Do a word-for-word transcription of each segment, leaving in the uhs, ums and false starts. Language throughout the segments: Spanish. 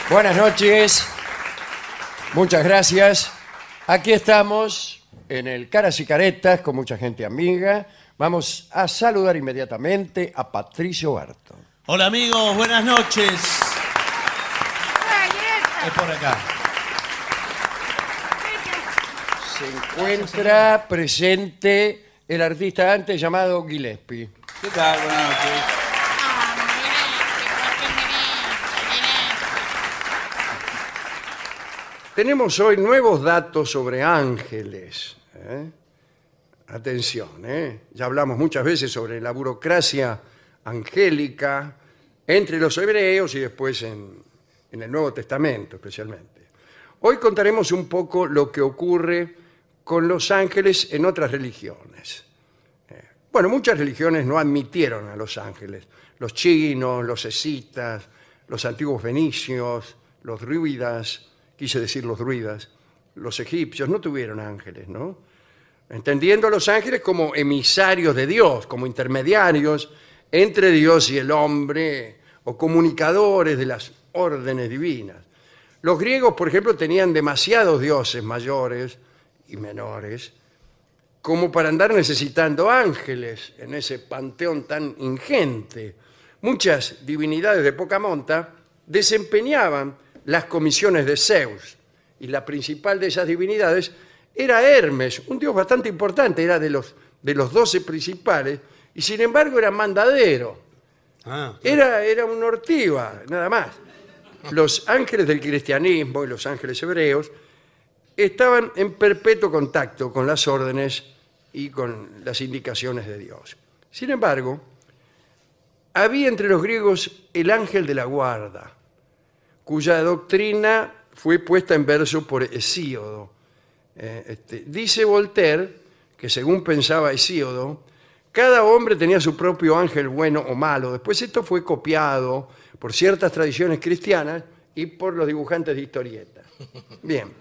Buenas noches. Muchas gracias. Aquí estamos en el Caras y Caretas con mucha gente amiga. Vamos a saludar inmediatamente a Patricio Barto. Hola amigos, buenas noches. Es por acá. Se encuentra presente el artista antes llamado Gillespie. ¿Qué tal? Buenas noches. Tenemos hoy nuevos datos sobre ángeles. ¿eh? Atención, ¿eh? ya hablamos muchas veces sobre la burocracia angélica entre los hebreos y después en, en el Nuevo Testamento especialmente. Hoy contaremos un poco lo que ocurre con los ángeles en otras religiones. Eh, bueno, muchas religiones no admitieron a los ángeles. Los chinos, los escitas, los antiguos fenicios, los druidas, quise decir los druidas, los egipcios no tuvieron ángeles, ¿no? Entendiendo a los ángeles como emisarios de Dios, como intermediarios entre Dios y el hombre, o comunicadores de las órdenes divinas. Los griegos, por ejemplo, tenían demasiados dioses mayores y menores como para andar necesitando ángeles en ese panteón tan ingente. Muchas divinidades de poca monta desempeñaban las comisiones de Zeus, y la principal de esas divinidades era Hermes, un dios bastante importante, era de los, de los doce principales, y sin embargo era mandadero. Ah, era, era un ortiva, nada más. Los ángeles del cristianismo y los ángeles hebreos estaban en perpetuo contacto con las órdenes y con las indicaciones de Dios. Sin embargo, había entre los griegos el ángel de la guarda, cuya doctrina fue puesta en verso por Hesíodo. Eh, este, dice Voltaire que según pensaba Hesíodo, cada hombre tenía su propio ángel bueno o malo. Después esto fue copiado por ciertas tradiciones cristianas y por los dibujantes de historietas. Bien.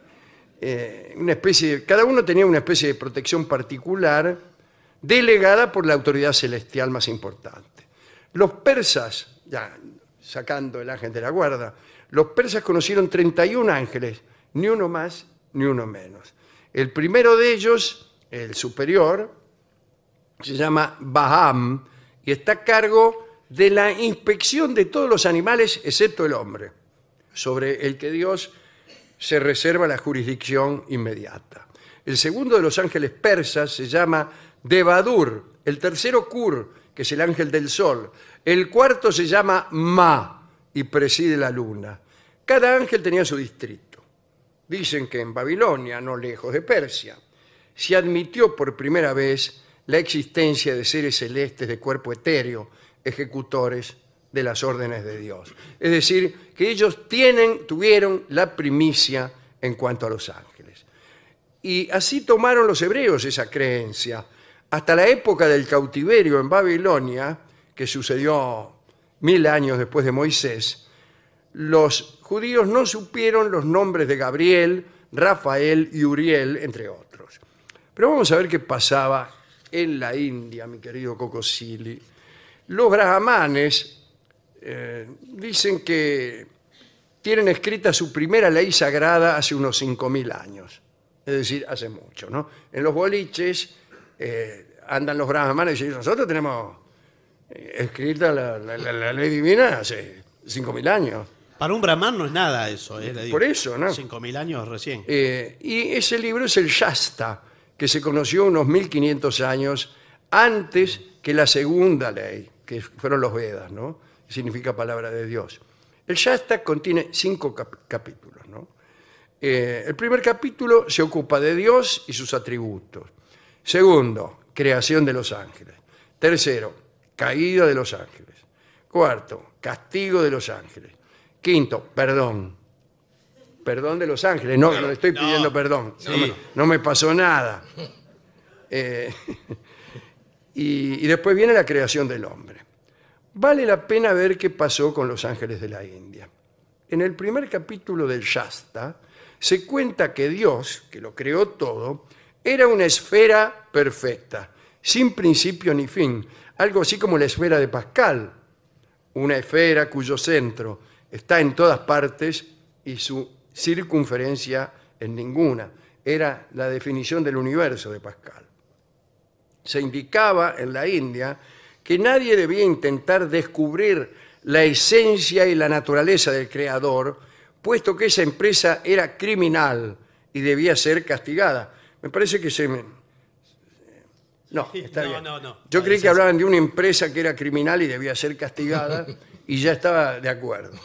Eh, una especie de, cada uno tenía una especie de protección particular delegada por la autoridad celestial más importante. Los persas, ya sacando el ángel de la guarda, los persas conocieron treinta y un ángeles, ni uno más ni uno menos. El primero de ellos, el superior, se llama Baham y está a cargo de la inspección de todos los animales excepto el hombre, sobre el que Dios se reserva la jurisdicción inmediata. El segundo de los ángeles persas se llama Debadur, el tercero Kur, que es el ángel del sol, el cuarto se llama Ma y preside la luna. Cada ángel tenía su distrito. Dicen que en Babilonia, no lejos de Persia, se admitió por primera vez la existencia de seres celestes de cuerpo etéreo, ejecutores de las órdenes de Dios. Es decir, que ellos tienen, tuvieron la primicia en cuanto a los ángeles. Y así tomaron los hebreos esa creencia. Hasta la época del cautiverio en Babilonia, que sucedió mil años después de Moisés, los judíos no supieron los nombres de Gabriel, Rafael y Uriel, entre otros. Pero vamos a ver qué pasaba en la India, mi querido Cocosili. Los brahmanes eh, dicen que tienen escrita su primera ley sagrada hace unos cinco mil años, es decir, hace mucho, ¿no? En los boliches eh, andan los brahmanes y dicen, nosotros tenemos eh, escrita la, la, la, la ley divina hace cinco mil años. Para un brahman no es nada eso. Eh, Por eso, ¿no? cinco mil años recién. Eh, y ese libro es el Shasta, que se conoció unos mil quinientos años antes que la segunda ley, que fueron los Vedas, ¿no? Significa palabra de Dios. El Shasta contiene cinco cap capítulos, ¿no? Eh, el primer capítulo se ocupa de Dios y sus atributos. Segundo, creación de los ángeles. Tercero, caída de los ángeles. Cuarto, castigo de los ángeles. Quinto, perdón. Perdón de los ángeles. No, no, no le estoy pidiendo no, perdón. Sí. No, me, no me pasó nada. Eh, y, y después viene la creación del hombre. Vale la pena ver qué pasó con los ángeles de la India. En el primer capítulo del Shasta se cuenta que Dios, que lo creó todo, era una esfera perfecta, sin principio ni fin, algo así como la esfera de Pascal, una esfera cuyo centro está en todas partes y su circunferencia en ninguna. Era la definición del universo de Pascal. Se indicaba en la India que nadie debía intentar descubrir la esencia y la naturaleza del creador, puesto que esa empresa era criminal y debía ser castigada. Me parece que se me... No, está No, bien. no, no. Yo No, creí es que así. hablaban de una empresa que era criminal y debía ser castigada y ya estaba de acuerdo.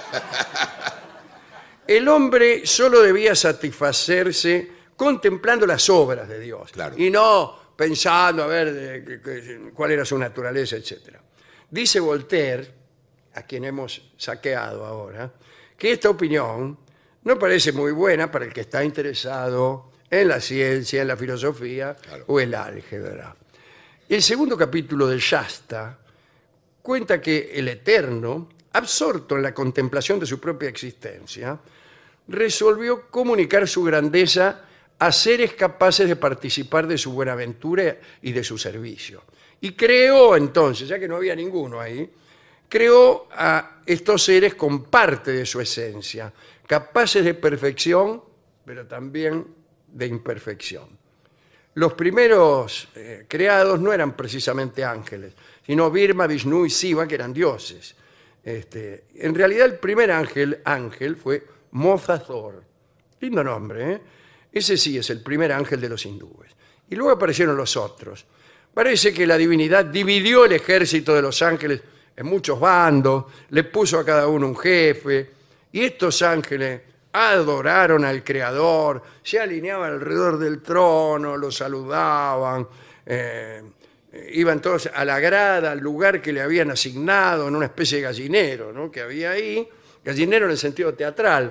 El hombre solo debía satisfacerse contemplando las obras de Dios Claro. y no pensando a ver de, que- que- cuál era su naturaleza, etcétera. Dice Voltaire, a quien hemos saqueado ahora, que esta opinión no parece muy buena para el que está interesado en la ciencia, en la filosofía Claro. o el álgebra. El segundo capítulo de Shasta cuenta que el Eterno, absorto en la contemplación de su propia existencia, resolvió comunicar su grandeza a seres capaces de participar de su buenaventura y de su servicio. Y creó entonces, ya que no había ninguno ahí, creó a estos seres con parte de su esencia, capaces de perfección, pero también de imperfección. Los primeros eh, creados no eran precisamente ángeles, sino Birma, Vishnu y Shiva, que eran dioses. Este, en realidad el primer ángel, ángel fue Mozathor. Lindo nombre, ¿eh? Ese sí es el primer ángel de los hindúes. Y luego aparecieron los otros. Parece que la divinidad dividió el ejército de los ángeles en muchos bandos, le puso a cada uno un jefe, y estos ángeles adoraron al Creador, se alineaban alrededor del trono, lo saludaban, eh, iban todos a la grada, al lugar que le habían asignado, en una especie de gallinero, ¿no?, que había ahí, gallinero en el sentido teatral.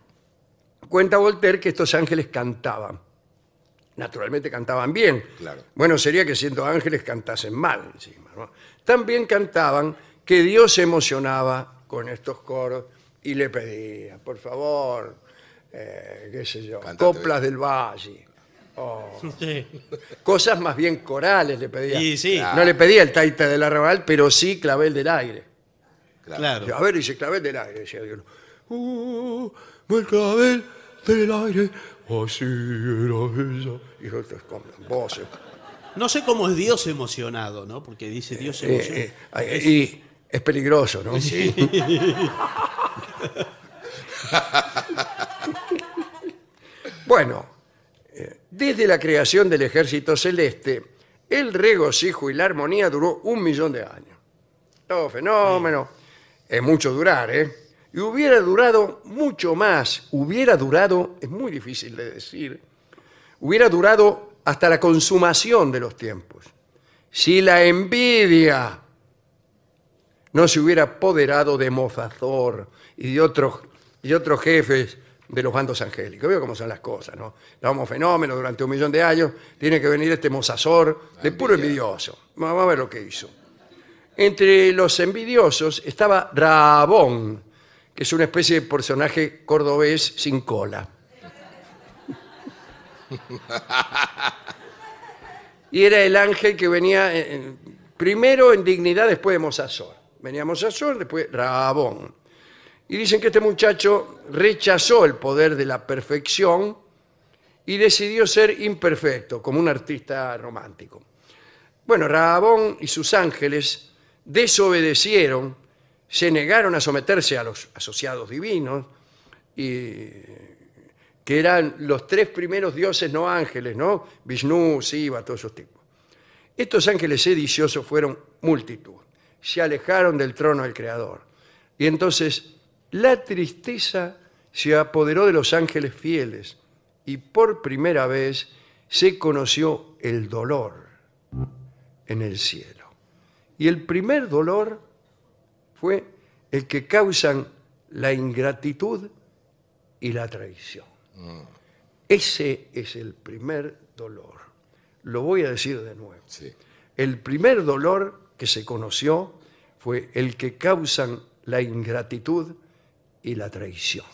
Cuenta Voltaire que estos ángeles cantaban. Naturalmente cantaban bien. Claro. Bueno, sería que siendo ángeles cantasen mal encima, ¿no? También cantaban que Dios se emocionaba con estos coros y le pedía, por favor, eh, qué sé yo, Cántate coplas del valle. Oh, Sí. cosas más bien corales le pedía. Y sí. No le pedía el taita del arrabal, pero sí clavel del aire. Claro. A ver, dice clavel del aire, decía Dios. Uh, el clavel del aire, así era ella. Y otros con voces. No sé cómo es Dios emocionado, ¿no? Porque dice Dios Eh, emocionado. eh, eh, y es peligroso, ¿no? Bueno, eh, desde la creación del ejército celeste, el regocijo y la armonía duró un millón de años. Todo fenómeno. Es mucho durar, ¿eh? Y hubiera durado mucho más. Hubiera durado, es muy difícil de decir, hubiera durado hasta la consumación de los tiempos. Si la envidia no se hubiera apoderado de Mozathor y de otros, y de otros jefes de los bandos angélicos. Veo cómo son las cosas, ¿no? Damos fenómenos durante un millón de años, tiene que venir este Mozathor de puro envidioso. Vamos a ver lo que hizo. Entre los envidiosos estaba Rabón, que es una especie de personaje cordobés sin cola. Y era el ángel que venía en- primero en dignidad, después de Mozathor. Venía Mozathor, después Rabón. Y dicen que este muchacho rechazó el poder de la perfección y decidió ser imperfecto, como un artista romántico. Bueno, Rabón y sus ángeles desobedecieron, se negaron a someterse a los asociados divinos, y, que eran los tres primeros dioses no ángeles, ¿no? Vishnu, Shiva, todos esos tipos. Estos ángeles sediciosos fueron multitud, se alejaron del trono del Creador. Y entonces la tristeza se apoderó de los ángeles fieles y por primera vez se conoció el dolor en el cielo. Y el primer dolor fue el que causan la ingratitud y la traición. Ese es el primer dolor. Lo voy a decir de nuevo. Sí. El primer dolor que se conoció fue el que causan la ingratitud y la traición.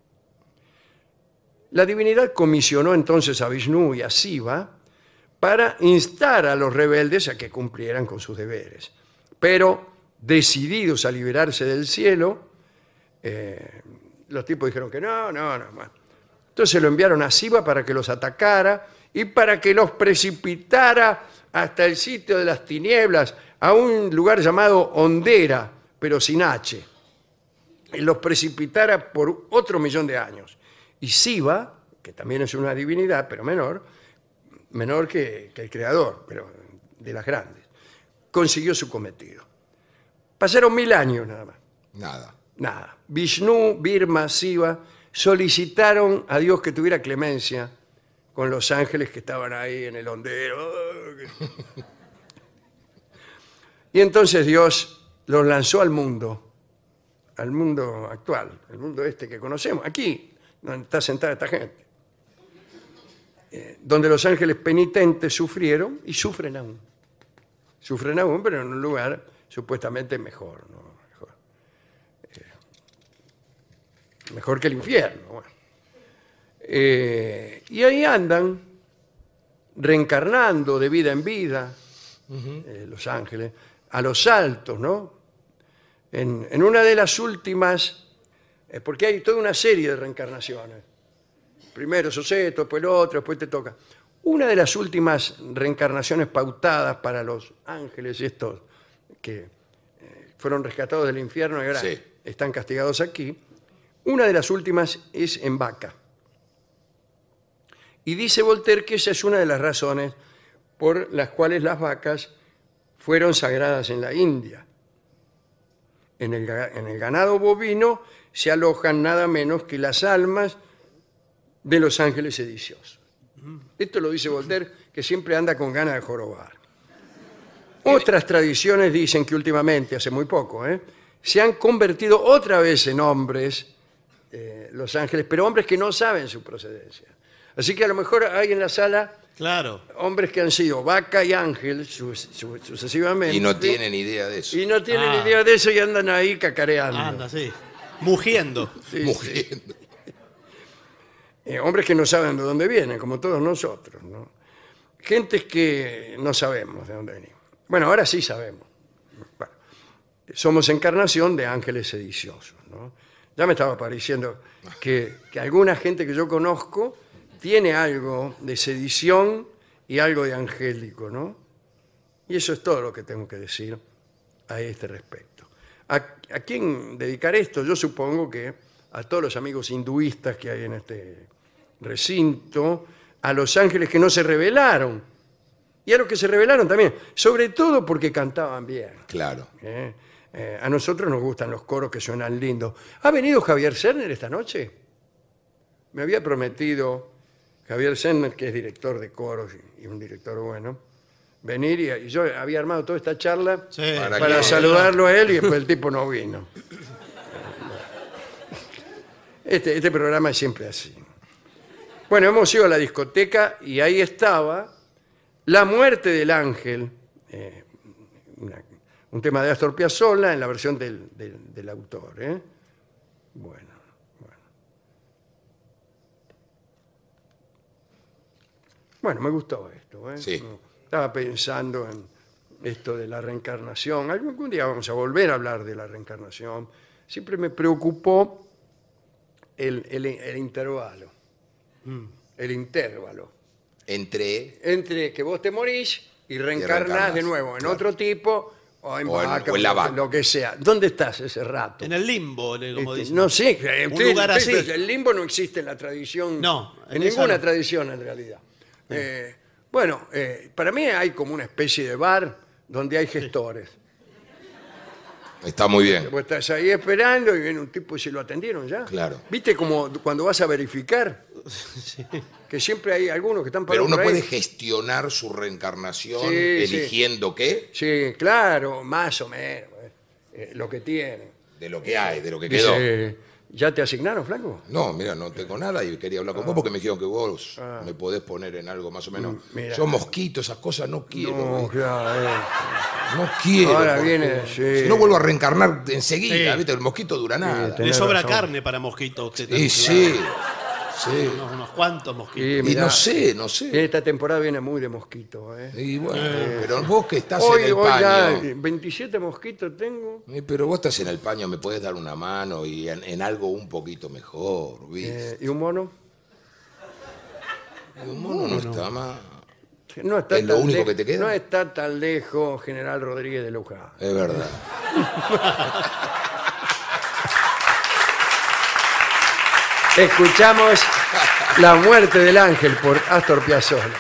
La divinidad comisionó entonces a Vishnu y a Shiva para instar a los rebeldes a que cumplieran con sus deberes. Pero, decididos a liberarse del cielo, Eh, los tipos dijeron que no, no, no. Bueno. Entonces lo enviaron a Siva para que los atacara y para que los precipitara hasta el sitio de las tinieblas, a un lugar llamado Ondera, pero sin H. Y los precipitara por otro millón de años. Y Siva, que también es una divinidad, pero menor, menor que, que el creador, pero de las grandes, consiguió su cometido. Pasaron mil años nada más. Nada. Nada. Vishnu, Birma, Siva solicitaron a Dios que tuviera clemencia con los ángeles que estaban ahí en el hondero. Y entonces Dios los lanzó al mundo, al mundo actual, el mundo este que conocemos, aquí, donde está sentada esta gente, eh, donde los ángeles penitentes sufrieron y sufren aún. Sufren aún, pero en un lugar supuestamente mejor, ¿no? Mejor, eh, mejor que el infierno. Bueno. Eh, y ahí andan reencarnando de vida en vida, uh-huh. eh, los ángeles, a los saltos, ¿no? En, en una de las últimas, eh, porque hay toda una serie de reencarnaciones. Primero sos esto, después lo otro, después te toca. Una de las últimas reencarnaciones pautadas para los ángeles, estos que eh, fueron rescatados del infierno y ahora sí. están castigados aquí, una de las últimas es en vaca. Y dice Voltaire que esa es una de las razones por las cuales las vacas fueron sagradas en la India. En el, en el ganado bovino se alojan nada menos que las almas de los ángeles sediciosos. Esto lo dice Voltaire, que siempre anda con ganas de jorobar. Otras tradiciones dicen que últimamente, hace muy poco, ¿eh? se han convertido otra vez en hombres, eh, los ángeles, pero hombres que no saben su procedencia. Así que a lo mejor hay en la sala claro. hombres que han sido vaca y ángel su, su, sucesivamente. Y no tienen idea de eso. Y no tienen Ah. idea de eso y andan ahí cacareando. Anda, sí. Mugiendo. Sí, Mugiendo. sí. Eh, hombres que no saben de dónde vienen, como todos nosotros, ¿no? Gentes que no sabemos de dónde venimos. Bueno, ahora sí sabemos. Bueno, somos encarnación de ángeles sediciosos, ¿no? Ya me estaba pareciendo que, que alguna gente que yo conozco tiene algo de sedición y algo de angélico, ¿no? Y eso es todo lo que tengo que decir a este respecto. ¿A, a quién dedicar esto? Yo supongo que a todos los amigos hinduistas que hay en este recinto, a los ángeles que no se rebelaron, y a los que se rebelaron también, sobre todo porque cantaban bien. Claro. ¿Eh? Eh, a nosotros nos gustan los coros que suenan lindos. ¿Ha venido Javier Serner esta noche? Me había prometido Javier Serner, que es director de coros y un director bueno, venir y, y yo había armado toda esta charla Sí. para, ¿Para qué? saludarlo a él y después el tipo no vino. Este, este programa es siempre así. Bueno, hemos ido a la discoteca y ahí estaba La muerte del ángel, eh, una- un tema de Astor Piazzolla en la versión del, del- del autor. ¿eh? Bueno, bueno. Bueno, me gustó esto. ¿eh? Sí. Estaba pensando en esto de la reencarnación. Algún día vamos a volver a hablar de la reencarnación. Siempre me preocupó el, el- el intervalo. El intervalo. Entre. Entre que vos te morís y reencarnás reencarnás, de nuevo en claro. otro tipo o en O en- vaca, o en la vaca. lo que sea. ¿Dónde estás ese rato? En el limbo, le- como Este, dicen. no sé, eh, Un usted- lugar usted- así. el limbo no existe en la tradición, No, en, en esa ninguna no. tradición en realidad. Eh, bueno, eh, para mí hay como una especie de bar donde hay gestores. Está muy bien. Vos estás ahí esperando y viene un tipo y se lo atendieron ya. Claro. ¿Viste como cuando vas a verificar? Que siempre hay algunos que están Pero parados uno por ahí. puede gestionar su reencarnación Sí, eligiendo qué, Sí, claro, más o menos. eh, eh, lo que tiene. de lo que hay, de lo que quedó. Dice, ¿ya te asignaron, flaco? No, mira, no tengo nada y quería hablar con vos porque me dijeron que vos me podés poner en algo más o menos. Mm, mira. Yo mosquito, esas cosas no quiero. No, ¿viste? claro. eh. No quiero. Ahora porque viene, sí. Si no vuelvo a reencarnar enseguida, Sí. ¿viste? El mosquito dura nada. tenés Le sobra razón. carne para mosquito. a usted Y también. sí. Sí. Unos, unos cuantos mosquitos. Y Y mirá, no sé, no sé. esta temporada viene muy de mosquito. ¿eh? Y bueno, pero vos que estás Hoy, en el hoy ya paño. veintisiete mosquitos tengo. Eh, Pero vos estás en el paño, me podés dar una mano y en, en algo un poquito mejor, ¿viste? Eh, ¿Y un mono? Un mono no está más. No está ¿Es lo tan único lej- que te queda? No está tan lejos, General Rodríguez de Luján. Es verdad. Escuchamos La muerte del ángel por Astor Piazzolla.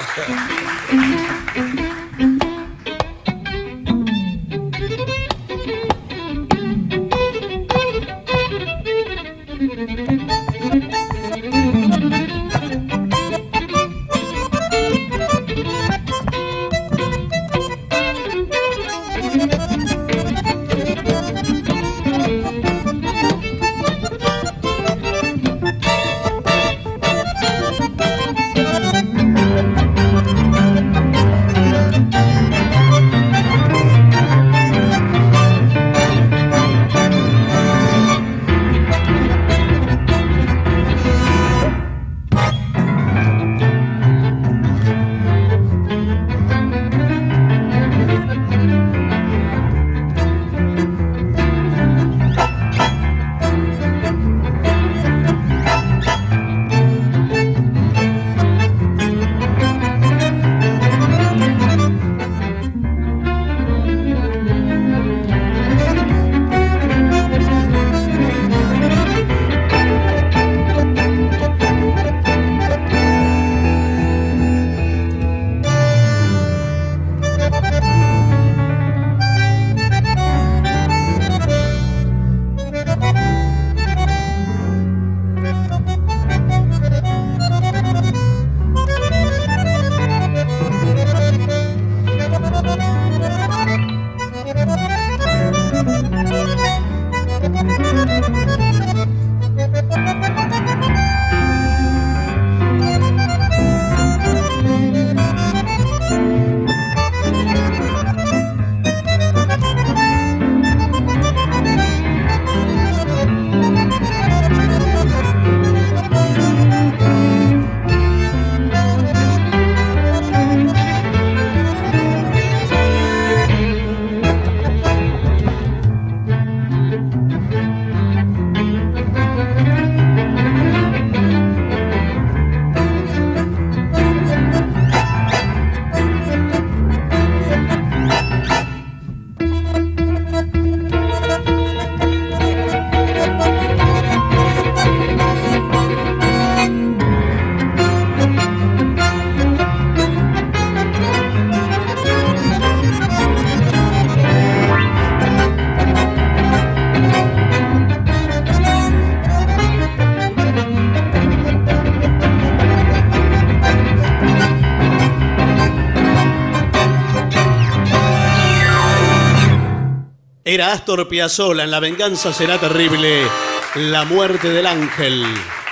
Era Astor Piazzolla en La venganza será terrible, La muerte del ángel.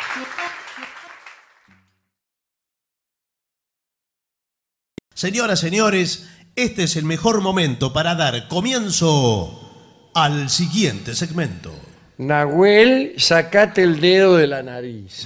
Señoras, señores, este es el mejor momento para dar comienzo al siguiente segmento. Nahuel, sacate el dedo de la nariz.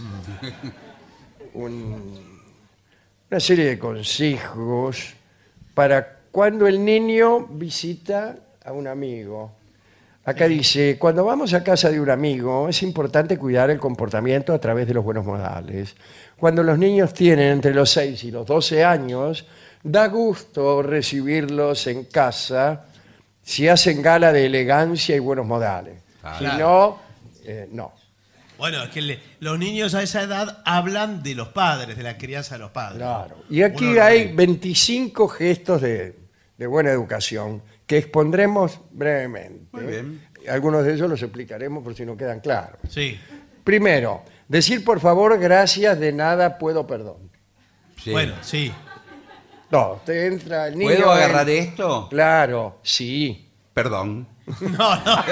Un- una serie de consejos para cuando el niño visita a un amigo. Acá dice, cuando vamos a casa de un amigo es importante cuidar el comportamiento a través de los buenos modales. Cuando los niños tienen entre los seis y los doce años, da gusto recibirlos en casa si hacen gala de elegancia y buenos modales. Si no, eh, no. Bueno, es que le- los niños a esa edad hablan de los padres, de la crianza de los padres. Claro. Y aquí Uno- hay veinticinco gestos de, de buena educación que expondremos brevemente. Muy bien. Algunos de ellos los explicaremos por si no quedan claros. Sí. Primero, decir por favor, gracias, de nada, puedo, perdón. Sí. Bueno, sí. No, te entra el niño. ¿Puedo en- agarrar esto? Claro, sí. Perdón. No, no.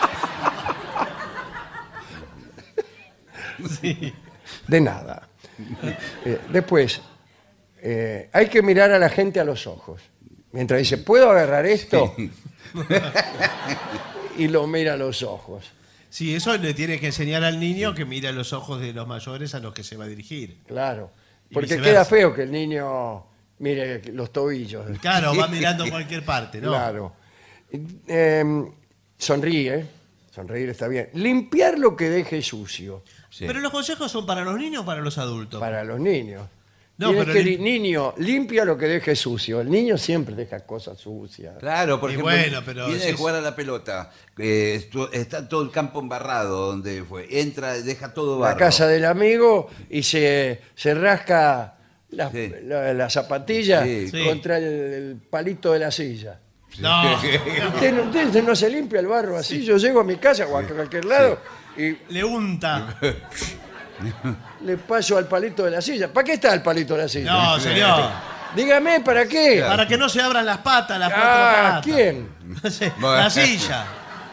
Sí. De nada. Eh, después, eh, hay que mirar a la gente a los ojos. Mientras dice, ¿puedo agarrar esto? Y lo mira a los ojos. Sí, eso le tiene que enseñar al niño que mire a los ojos de los mayores a los que se va a dirigir. Claro. Y Porque viceversa. queda feo que el niño mire los tobillos. Claro, va mirando a cualquier parte, ¿no? Claro. Eh, sonríe. Sonreír está bien. Limpiar lo que deje sucio. Sí. Pero los consejos son para los niños o para los adultos. Para los niños. No, Tienes pero que, lim- li- niño, limpia lo que deje sucio. El niño siempre deja cosas sucias. Claro, por Y ejemplo, bueno, pero viene si de es- jugar a la pelota, eh, estu- está todo el campo embarrado donde fue, entra, deja todo La barro. casa del amigo y se, se rasca las Sí. la, la zapatilla Sí. Sí. contra el, el palito de la silla. No, Usted, no- usted no se limpia el barro así. Yo llego a mi casa o a cualquier lado y le unta. le paso al palito de la silla. ¿Para qué está el palito de la silla? No, señor. Dígame, ¿para qué? Para que no se abran las patas, las cuatro Ah, patas. ¿quién? No sé, la silla.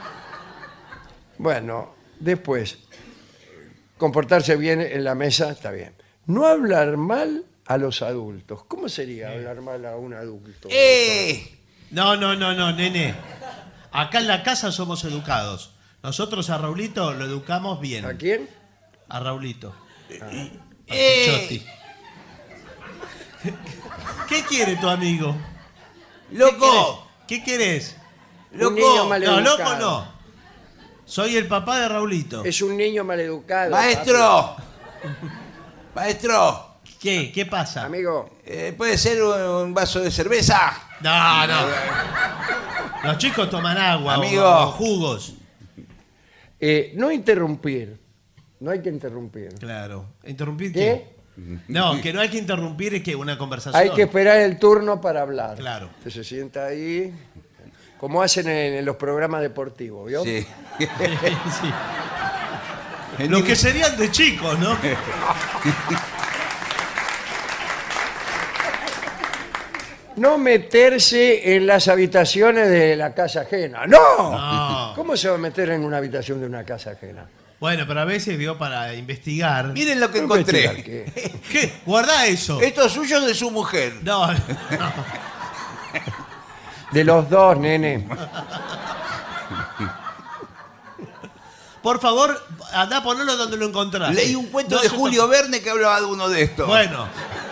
Bueno, después, comportarse bien en la mesa está bien. No hablar mal a los adultos. ¿Cómo sería hablar mal a un adulto? ¡Eh! No, no, no, no, nene. Acá en la casa somos educados. Nosotros a Raulito lo educamos bien. ¿A quién? A Raulito. ¡Eh! Chotti. ¿Qué quiere tu amigo? ¡Loco! ¿Qué querés? Un ¡Loco! niño No, maleducado. loco no. Soy el papá de Raulito. Es un niño maleducado. ¡Maestro! ¡Maestro! ¿Qué? ¿Qué papi. pasa? Amigo, eh, ¿puede ser un, un vaso de cerveza? No, no. Los chicos toman agua o- Amigo. o jugos. eh, no interrumpir. No hay que interrumpir. Claro. ¿Interrumpir ¿Qué? qué? No, que no hay que interrumpir es que una conversación. Hay que esperar el turno para hablar. Claro. Usted se sienta ahí, como hacen en, en los programas deportivos, ¿vio? Sí. Sí. Los que serían de chicos, ¿no? No meterse en las habitaciones de la casa ajena. ¡No! No. ¿Cómo se va a meter en una habitación de una casa ajena? Bueno, pero a veces vio para investigar. Miren lo que ¿Cómo investigar encontré. qué? ¿Qué? Guarda eso. Esto es suyo de su mujer. No, no. De los dos, nene. Por favor, anda a ponerlo donde lo encontraste. Leí un cuento No de se Julio to- Verne que hablaba de uno de estos. Bueno.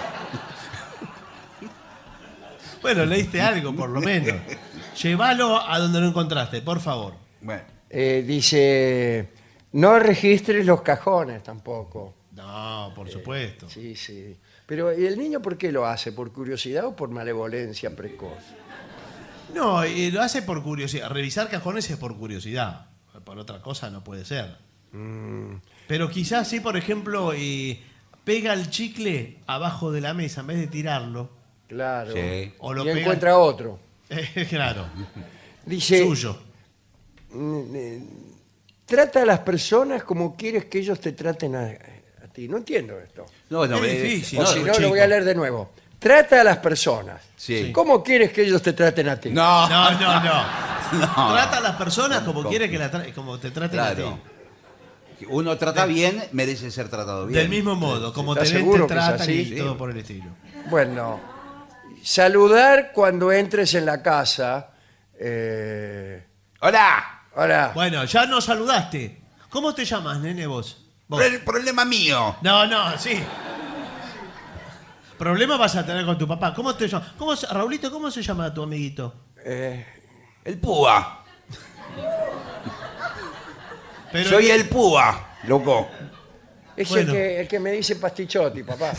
Bueno, leíste algo, por lo menos. Llévalo a donde lo encontraste, por favor. Bueno. Eh, dice, no registres los cajones tampoco. No, por supuesto. Sí, sí. Pero ¿y el niño por qué lo hace? ¿Por curiosidad o por malevolencia precoz? No, y lo hace por curiosidad. Revisar cajones es por curiosidad. Por otra cosa no puede ser. Pero quizás sí, por ejemplo, eh, pega el chicle abajo de la mesa en vez de tirarlo. Claro. Sí. O lo y pega- encuentra otro. Claro, Dice, suyo. mm, eh, trata a las personas como quieres que ellos te traten a, a ti. No entiendo esto. No, no, Es eh, difícil. O no, si no, chico. lo voy a leer de nuevo. Trata a las personas. Sí. ¿Cómo quieres que ellos te traten a ti? No. No, no, no. No. Trata a las personas como Tampoco. quiere que la tra- como te traten a Claro. ti. Uno trata bien, merece ser tratado bien. Del mismo modo, como te ¿Estás ven, te seguro que es tratan así? y Sí. todo por el estilo. Bueno, saludar cuando entres en la casa. Eh, ¡Hola! ahora, Bueno, ya nos saludaste. ¿Cómo te llamas, nene, vos? Vos. Pro- problema mío. No, no, sí. Problema vas a tener con tu papá. ¿Cómo te llamas? ¿Cómo se- Raulito, ¿cómo se llama tu amiguito? eh, El púa. Pero Soy el púa, loco. es Bueno. el, que, el que me dice pastichotti, papá.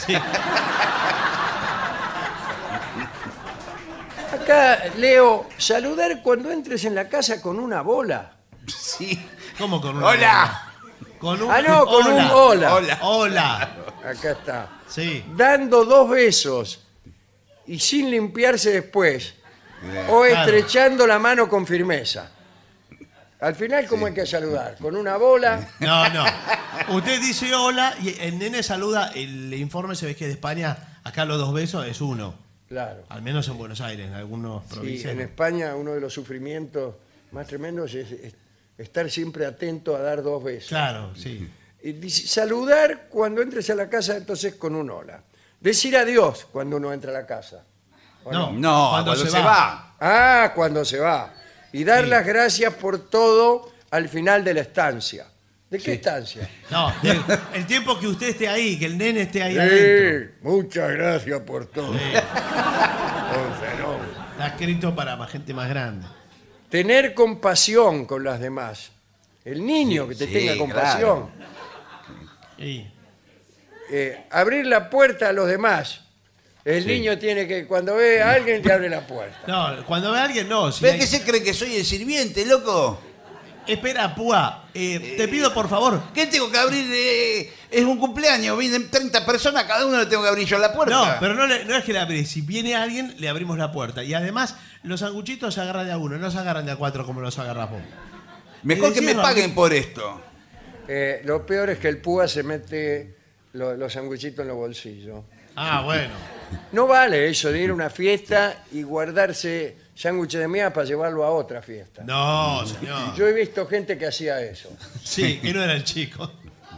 Acá leo, saludar cuando entres en la casa con una bola. Sí. ¿Cómo con un ¡Hola! Con un Ah, no, con un hola. Hola. Hola. Acá está. Sí. Dando dos besos y sin limpiarse después. O estrechando la mano con firmeza. Al final, ¿cómo hay que saludar? ¿Con una bola? No, no. Usted dice hola y el nene saluda. El informe se ve que de España, acá los dos besos es uno. Claro. Al menos en Buenos Aires, en algunos Sí, provincias. en no. España uno de los sufrimientos más tremendos es, es estar siempre atento a dar dos besos. Claro, sí. Y dice, saludar cuando entres a la casa, entonces con un hola. Decir adiós cuando uno entra a la casa. ¿O No, No, cuando, se, va. Ah, cuando se va. Y dar Sí. las gracias por todo al final de la estancia. ¿De qué Sí. estancia? No, del- el tiempo que usted esté ahí, que el nene esté ahí adentro. Sí, muchas gracias por todo. Un fenómeno. Está escrito para más gente más grande. Tener compasión con las demás. El niño que te sí, tenga compasión. Y, Eh, abrir la puerta a los demás. El Sí. niño tiene que, cuando ve a alguien, te abre la puerta. no, cuando ve a alguien, no. Si ¿Ves hay- que se cree que soy el sirviente, loco? Espera, Púa, eh, te pido por favor. ¿Qué tengo que abrir? eh, es un cumpleaños, vienen treinta personas, cada uno le tengo que abrir yo la puerta. No, pero no, le- no es que le abrís. Si viene alguien, le abrimos la puerta. Y además, los sanguchitos se agarran de a uno, no se agarran de a cuatro como los agarras vos. Mejor Y que me decía, paguen por esto. Eh, lo peor es que el púa se mete lo- los sanguchitos en los bolsillos. Ah, bueno. No vale eso de ir a una fiesta y guardarse sándwiches de miga para llevarlo a otra fiesta. No, señor. Yo he visto gente que hacía eso. Sí, que no era el chico.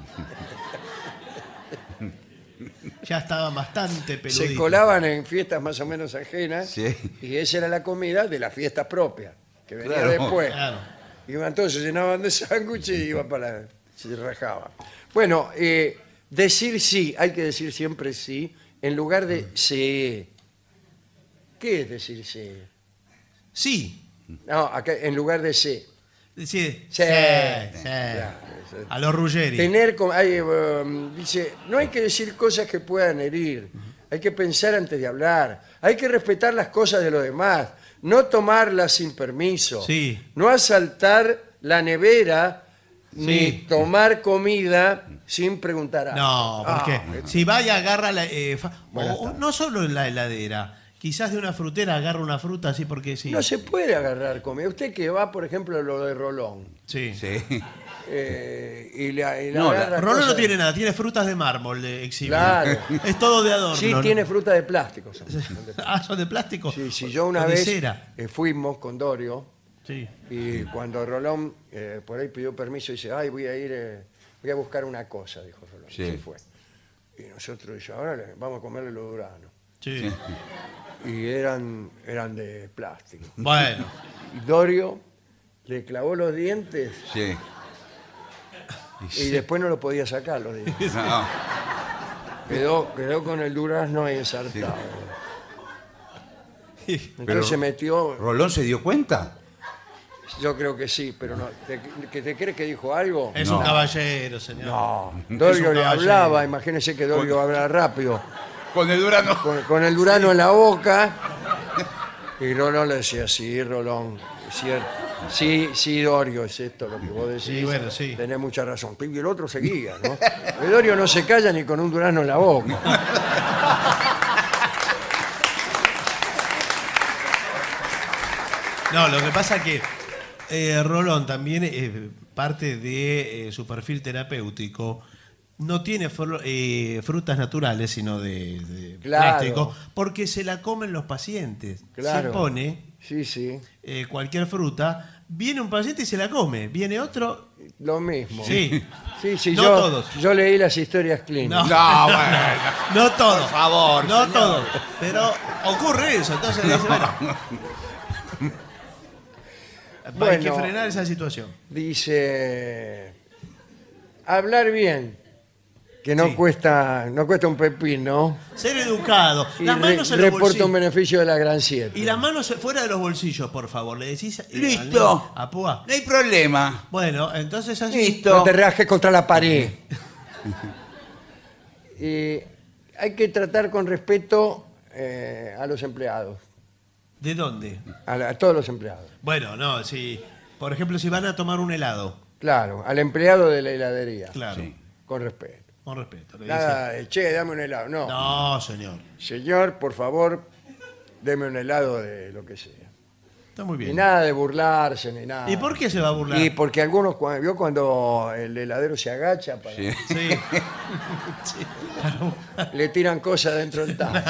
Ya estaban bastante peluditos. Se colaban en fiestas más o menos ajenas Sí. y esa era la comida de las fiestas propias, que venía Claro. después. Claro. Iban todos, se llenaban de sándwiches y iban para la... se rajaban. Bueno, eh, decir sí, hay que decir siempre sí, en lugar de sí. ¿Qué es decir sí? Sí. No, acá en lugar de sí. Sí. Sí. Sí. sí. Claro, sí. A los Ruggeri. Tener, com- hay, um, dice, no hay que decir cosas que puedan herir, hay que pensar antes de hablar, hay que respetar las cosas de los demás, no tomarlas sin permiso, Sí. no asaltar la nevera, ni Sí. tomar comida sin preguntar algo. No, porque Ah, si vaya, agarra la. eh, fa- Buenas o- o tardes. no solo en la heladera, quizás de una frutera agarra una fruta así porque sí. no se puede agarrar comida. Usted que va, por ejemplo, a lo de Rolón, Sí. Sí. eh, y la, y la No, la- agarra Rolón no cosas- tiene nada, tiene frutas de mármol de exhibido. Claro. Es todo de adorno. Sí, ¿no? tiene fruta de plástico. son. Ah, son de plástico. Sí, sí, yo una O de vez cera. eh, fuimos con Dorio Sí. y cuando Rolón eh, por ahí pidió permiso, dice, ay, voy a ir, eh, voy a buscar una cosa, dijo Rolón. Sí. Y se fue. Y nosotros dijimos, ahora le- vamos a comerle los duranos. Sí. Y eran, eran de plástico. Bueno. Y Dorio le clavó los dientes Sí. y después no lo podía sacar los dientes. No. Quedó, quedó con el durazno ahí ensartado. Entonces Pero- se metió, ¿Rolón se dio cuenta? yo creo que sí, pero no. ¿Te, ¿Que te crees que dijo algo? Es No. un caballero, señor. No, Es Dorio un le caballero. hablaba, imagínese que Dorio habla rápido, Con el Durano. con, con el durano en la boca, y Rolón le decía, sí, Rolón, es cierto. Sí, sí, Dorio, es esto lo que vos decís. Sí, bueno, sí. Tenés mucha razón. Y el otro seguía, ¿no? El Dorio no se calla ni con un durano en la boca. No, lo que pasa es que eh, Rolón también, eh, parte de eh, su perfil terapéutico, no tiene fru- eh, frutas naturales, sino de, de Claro. plástico, porque se la comen los pacientes. Claro. Se pone Sí, sí, eh, cualquier fruta, viene un paciente y se la come, viene otro, lo mismo. sí. Sí, sí, No yo, todos. yo leí las historias clínicas. No. No, bueno. No todo. Por favor, No señor. todo. Pero ocurre eso. Entonces dice, bueno. Hay Bueno. que frenar esa situación. Dice, hablar bien, que no Sí. cuesta no cuesta un pepino, Ser educado. y Las re- manos en los reporta bolsillos. un beneficio de la gran siete. Y las manos fuera de los bolsillos, por favor. Le decís. eh, Listo. al- A Púa. No hay problema. Bueno, entonces así. Listo. No te rajes contra la pared. Y hay que tratar con respeto eh, a los empleados, ¿De dónde? a, la- a todos los empleados. Bueno, no, si. Por ejemplo, si van a tomar un helado. Claro, al empleado de la heladería, Claro. Sí. con respeto. Con respeto. Le Nada de, che, dame un helado. No. dice, no, señor. Señor, por favor, deme un helado de lo que sea. Está muy Y bien. nada de burlarse ni nada. ¿Y por qué se va a burlar? Y porque algunos, cua- vio cuando el heladero se agacha, para, Sí. Sí. Sí. le tiran cosas dentro del tanque.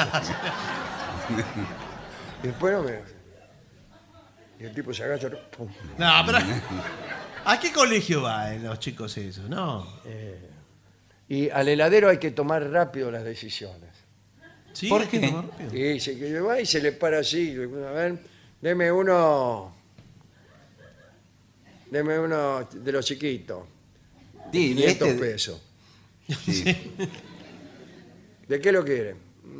Y después no me... Y el tipo se agacha, pum. No, pero. ¿A qué colegio van los chicos esos? No. Y al heladero hay que tomar rápido las decisiones. ¿Sí? ¿Por hay que qué? tomar rápido. Y se que va y se le para así, a ver, deme uno, Deme uno de los chiquitos. Sí, quinientos este- pesos. sí. ¿De qué lo quiere?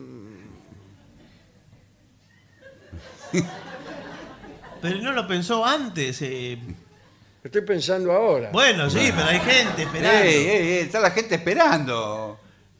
Pero no lo pensó antes. eh. Estoy pensando ahora. Bueno, sí, pero hay gente esperando. Ey, ey, ey, está la gente esperando.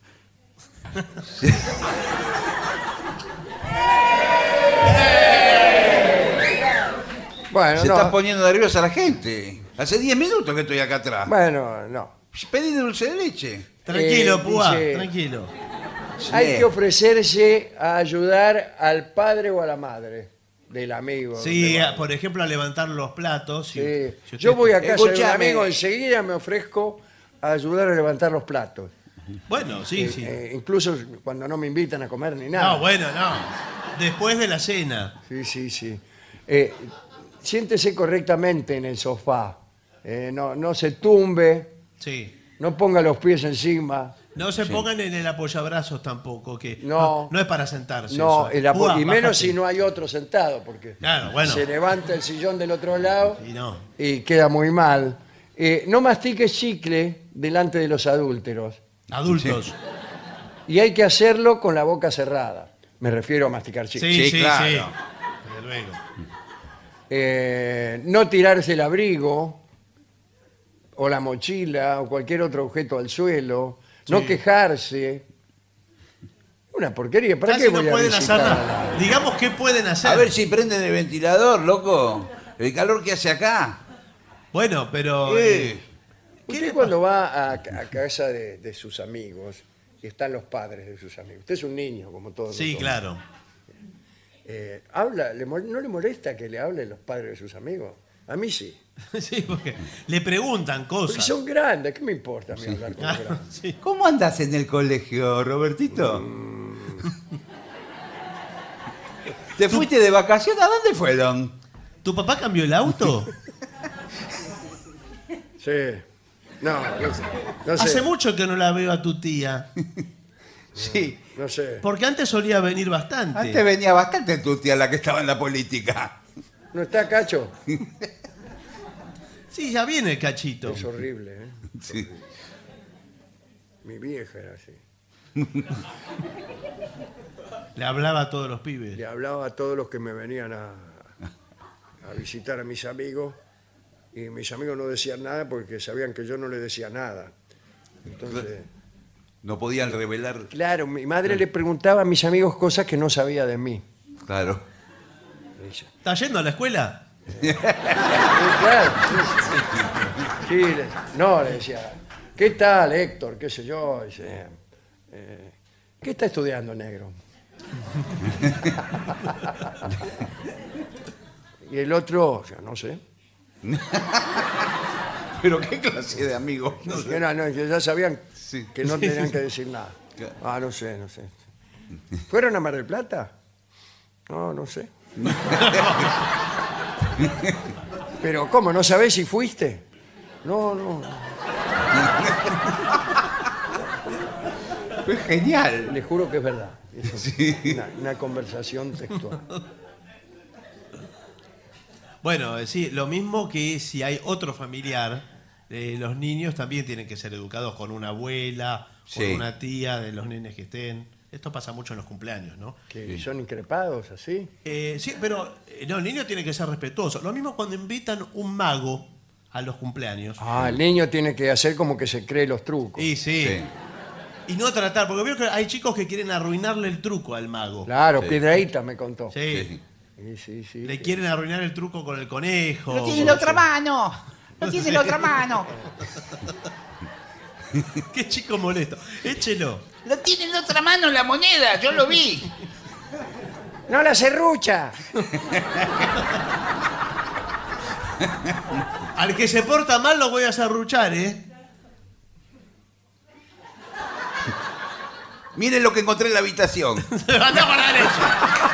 Bueno, Se no. está poniendo nerviosa la gente. Hace diez minutos que estoy acá atrás. Bueno, no. Pedí dulce de leche. Tranquilo, Eh, Púa, dice- tranquilo. Hay Sí. que ofrecerse a ayudar al padre o a la madre del amigo. Sí, del a- por ejemplo, a levantar los platos. si- Sí. si usted- Yo voy a casa de un Escúchame. amigo, enseguida me ofrezco a ayudar a levantar los platos. Bueno, sí, sí. Eh, incluso cuando no me invitan a comer ni nada. No, bueno, no. Después de la cena. Sí, sí, sí. Eh, siéntese correctamente en el sofá. Eh, no, no se tumbe, Sí. no ponga los pies encima. No se pongan en el apoyabrazos tampoco, que No. no, no es para sentarse. No, eso. el apo- Púa, y menos bájate. si no hay otro sentado, porque Claro, bueno. se levanta el sillón del otro lado Y no. y queda muy mal. Eh, no mastique chicle delante de los adúlteros. Adultos. Y hay que hacerlo con la boca cerrada. Me refiero a masticar Sí, chicle. sí, Sí, sí. claro. Desde luego. Eh, no tirarse el abrigo o la mochila o cualquier otro objeto al suelo. No Sí. quejarse. Una porquería. ¿Para Casi qué no voy a pueden hacer visitar a nada. la- Digamos, ¿qué pueden hacer? A ver si prenden el ventilador, loco. El calor que hace acá. Bueno, pero... Eh. eh, ¿qué Usted le cuando va a, a casa de, de sus amigos y están los padres de sus amigos. Usted es un niño, como todos Sí, nosotros. claro. Eh, habla, le mol- ¿No le molesta que le hablen los padres de sus amigos? A mí sí. Sí, porque le preguntan Porque cosas. son grandes. ¿Qué me importa a mí hablar con los Ah, grandes? sí. ¿Cómo andas en el colegio, Robertito? ¿Te fuiste de vacaciones? ¿A dónde fueron? ¿Tu papá cambió el auto? Sí. No, no sé. No sé. Hace mucho que no la veo a tu tía. Sí. No sé. Porque antes solía venir bastante. Antes venía bastante tu tía, la que estaba en la política. ¿No está Cacho? Sí, ya viene el cachito. Es horrible, ¿eh? Sí. Mi vieja era así. Le hablaba a todos los pibes. Le hablaba a todos los que me venían a, a visitar a mis amigos y mis amigos no decían nada porque sabían que yo no le decía nada. Entonces, No podían revelar. claro, mi madre le preguntaba a mis amigos cosas que no sabía de mí. Claro. Me dice, ¿Estás yendo a la escuela? "Sí, claro, sí, sí". Sí, le- no, le decía, ¿qué tal, Héctor? ¿Qué sé yo? Dice, "Eh, ¿qué está estudiando, negro? Y el otro, o sea, no sé. Pero qué clase de amigos. No Que no, no, que ya sabían Sí. que no tenían que decir nada. Claro. Ah, no sé, no sé. ¿Fueron a Mar del Plata? No, no sé. Pero, ¿cómo? ¿No sabés si fuiste? No, no. Fue genial. Le juro que es verdad. Es Sí. una, una conversación textual. Bueno, eh, sí, lo mismo que si hay otro familiar, eh, los niños también tienen que ser educados con una abuela, con Sí. una tía de los nenes que estén. Esto pasa mucho en los cumpleaños, ¿no? Que son increpados así. Eh, sí, pero eh, no, el niño tiene que ser respetuoso. Lo mismo cuando invitan un mago a los cumpleaños. Ah, el niño tiene que hacer como que se cree los trucos. Y sí. Sí. Y no tratar, porque veo que hay chicos que quieren arruinarle el truco al mago. Claro, Sí. Piedraíta me contó. Sí. Sí. Sí, sí, sí. Le quieren arruinar el truco con el conejo. Lo tiene en la otra mano. Lo tiene en la otra mano. Qué chico molesto. Échelo. Lo tiene en la otra mano la moneda. Yo lo vi. ¡No la serrucha! Al que se porta mal lo voy a serruchar, ¿eh? Miren lo que encontré en la habitación. Anda para la derecha.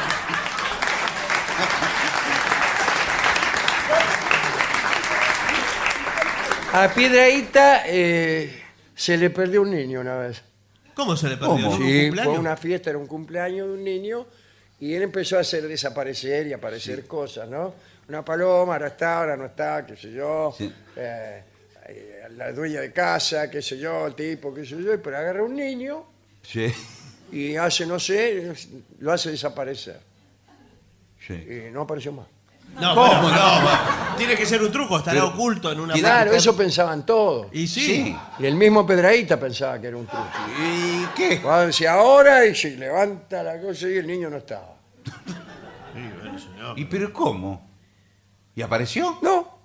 A Piedraíta eh, se le perdió un niño una vez. ¿Cómo se le perdió? ¿Cómo? ¿En un Sí, cumpleaños? fue una fiesta, era un cumpleaños de un niño y él empezó a hacer desaparecer y aparecer cosas, ¿no? una paloma, ahora está, ahora no está, qué sé yo. Sí. Eh, eh, la dueña de casa, qué sé yo, el tipo, qué sé yo, pero agarra un niño Sí. y hace, no sé, lo hace desaparecer. Sí. Y no apareció más. No, pero- no, bueno, tiene que ser un truco, estará Pero- oculto en una... Tiene Claro, que- eso pensaban todos. Y sí. Sí. Y el mismo Pedraíta pensaba que era un truco. ¿Y qué? Cuando decía ahora y se levanta la cosa y el niño no estaba. Sí, bueno, señor. ¿Y pero cómo? ¿Y apareció? No,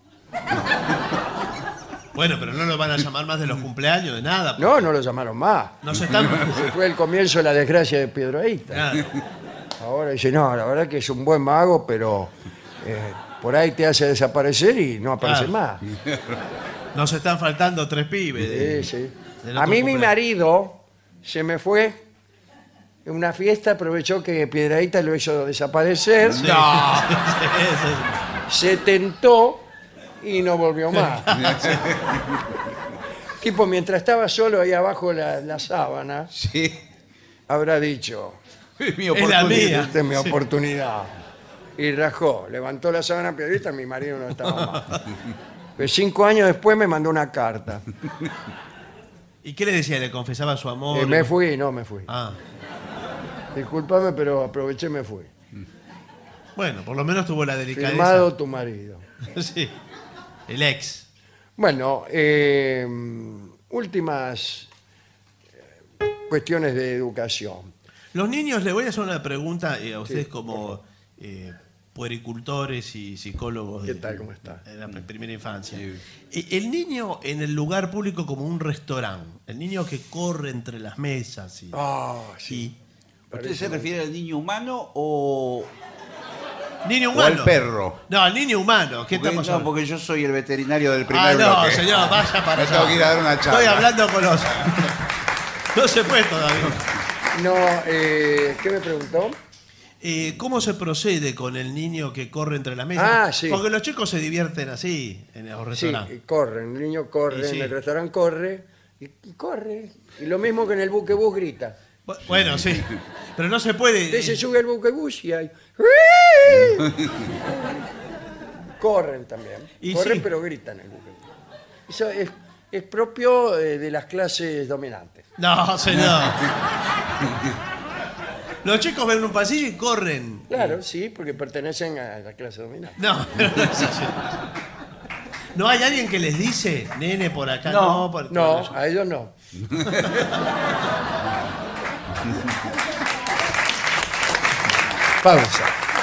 Bueno, pero no lo van a llamar más de los cumpleaños, de nada. no, no lo llamaron más. No se están... Fue el comienzo de la desgracia de Pedraíta. Claro. Ahora dice, no, la verdad que es un buen mago, pero eh, por ahí te hace desaparecer y no aparece Claro. más. Nos están faltando tres pibes. de- Sí, sí. del A otro mí mi cumpleaños. marido se me fue en una fiesta, aprovechó que Piedrahíta lo hizo desaparecer, Sí. se tentó y no volvió más. Tipo, mientras estaba solo ahí abajo de la, la sábana, Sí. habrá dicho, Mi Es la oportunidad. mía. esta es mi oportunidad. Y rajó, levantó la sábana Piedrahíta, mi marido no estaba más. Pues cinco años después me mandó una carta. ¿Y qué le decía? ¿Le confesaba su amor? Eh, me fui, no me fui. Ah, Disculpame, pero aproveché y me fui. bueno, por lo menos tuvo la delicadeza. Firmado tu marido. Sí. El ex. Bueno, eh, últimas eh, cuestiones de educación. Los niños, le voy a hacer una pregunta eh, a ustedes como eh, puericultores y psicólogos ¿Qué de, tal? ¿Cómo está? de la primera infancia. Eh, El niño en el lugar público como un restaurante, el niño que corre entre las mesas y... Ah, sí. y- ¿Usted se refiere al niño humano o, niño o humano. al perro? No, al niño humano. ¿Qué Porque, estamos no, hablando? porque yo soy el veterinario del primer Ah, no, bloque. señor, vaya para Me allá. tengo que ir a dar una charla. Estoy hablando con los... No se puede todavía. No, eh, ¿qué me preguntó? Eh, ¿Cómo se procede con el niño que corre entre las mesas? Ah, sí. Porque los chicos se divierten así en los Sí, restaurantes. y corren, el niño corre, Y sí. en el restaurante corre, y, y corre. Y lo mismo que en el buquebús grita. Bu- Bueno, sí. Pero no se puede. Usted se sube al buquebús y hay... Corren también. Y Corren sí. pero gritan en el buquebús. Eso es, es propio eh, de las clases dominantes. No, señor. Los chicos ven un pasillo y corren. Claro, sí, porque pertenecen a la clase dominante. No, pero no es así. ¿No hay alguien que les dice, nene, por acá? No, No, por, No, por- a ellos no. Pausa.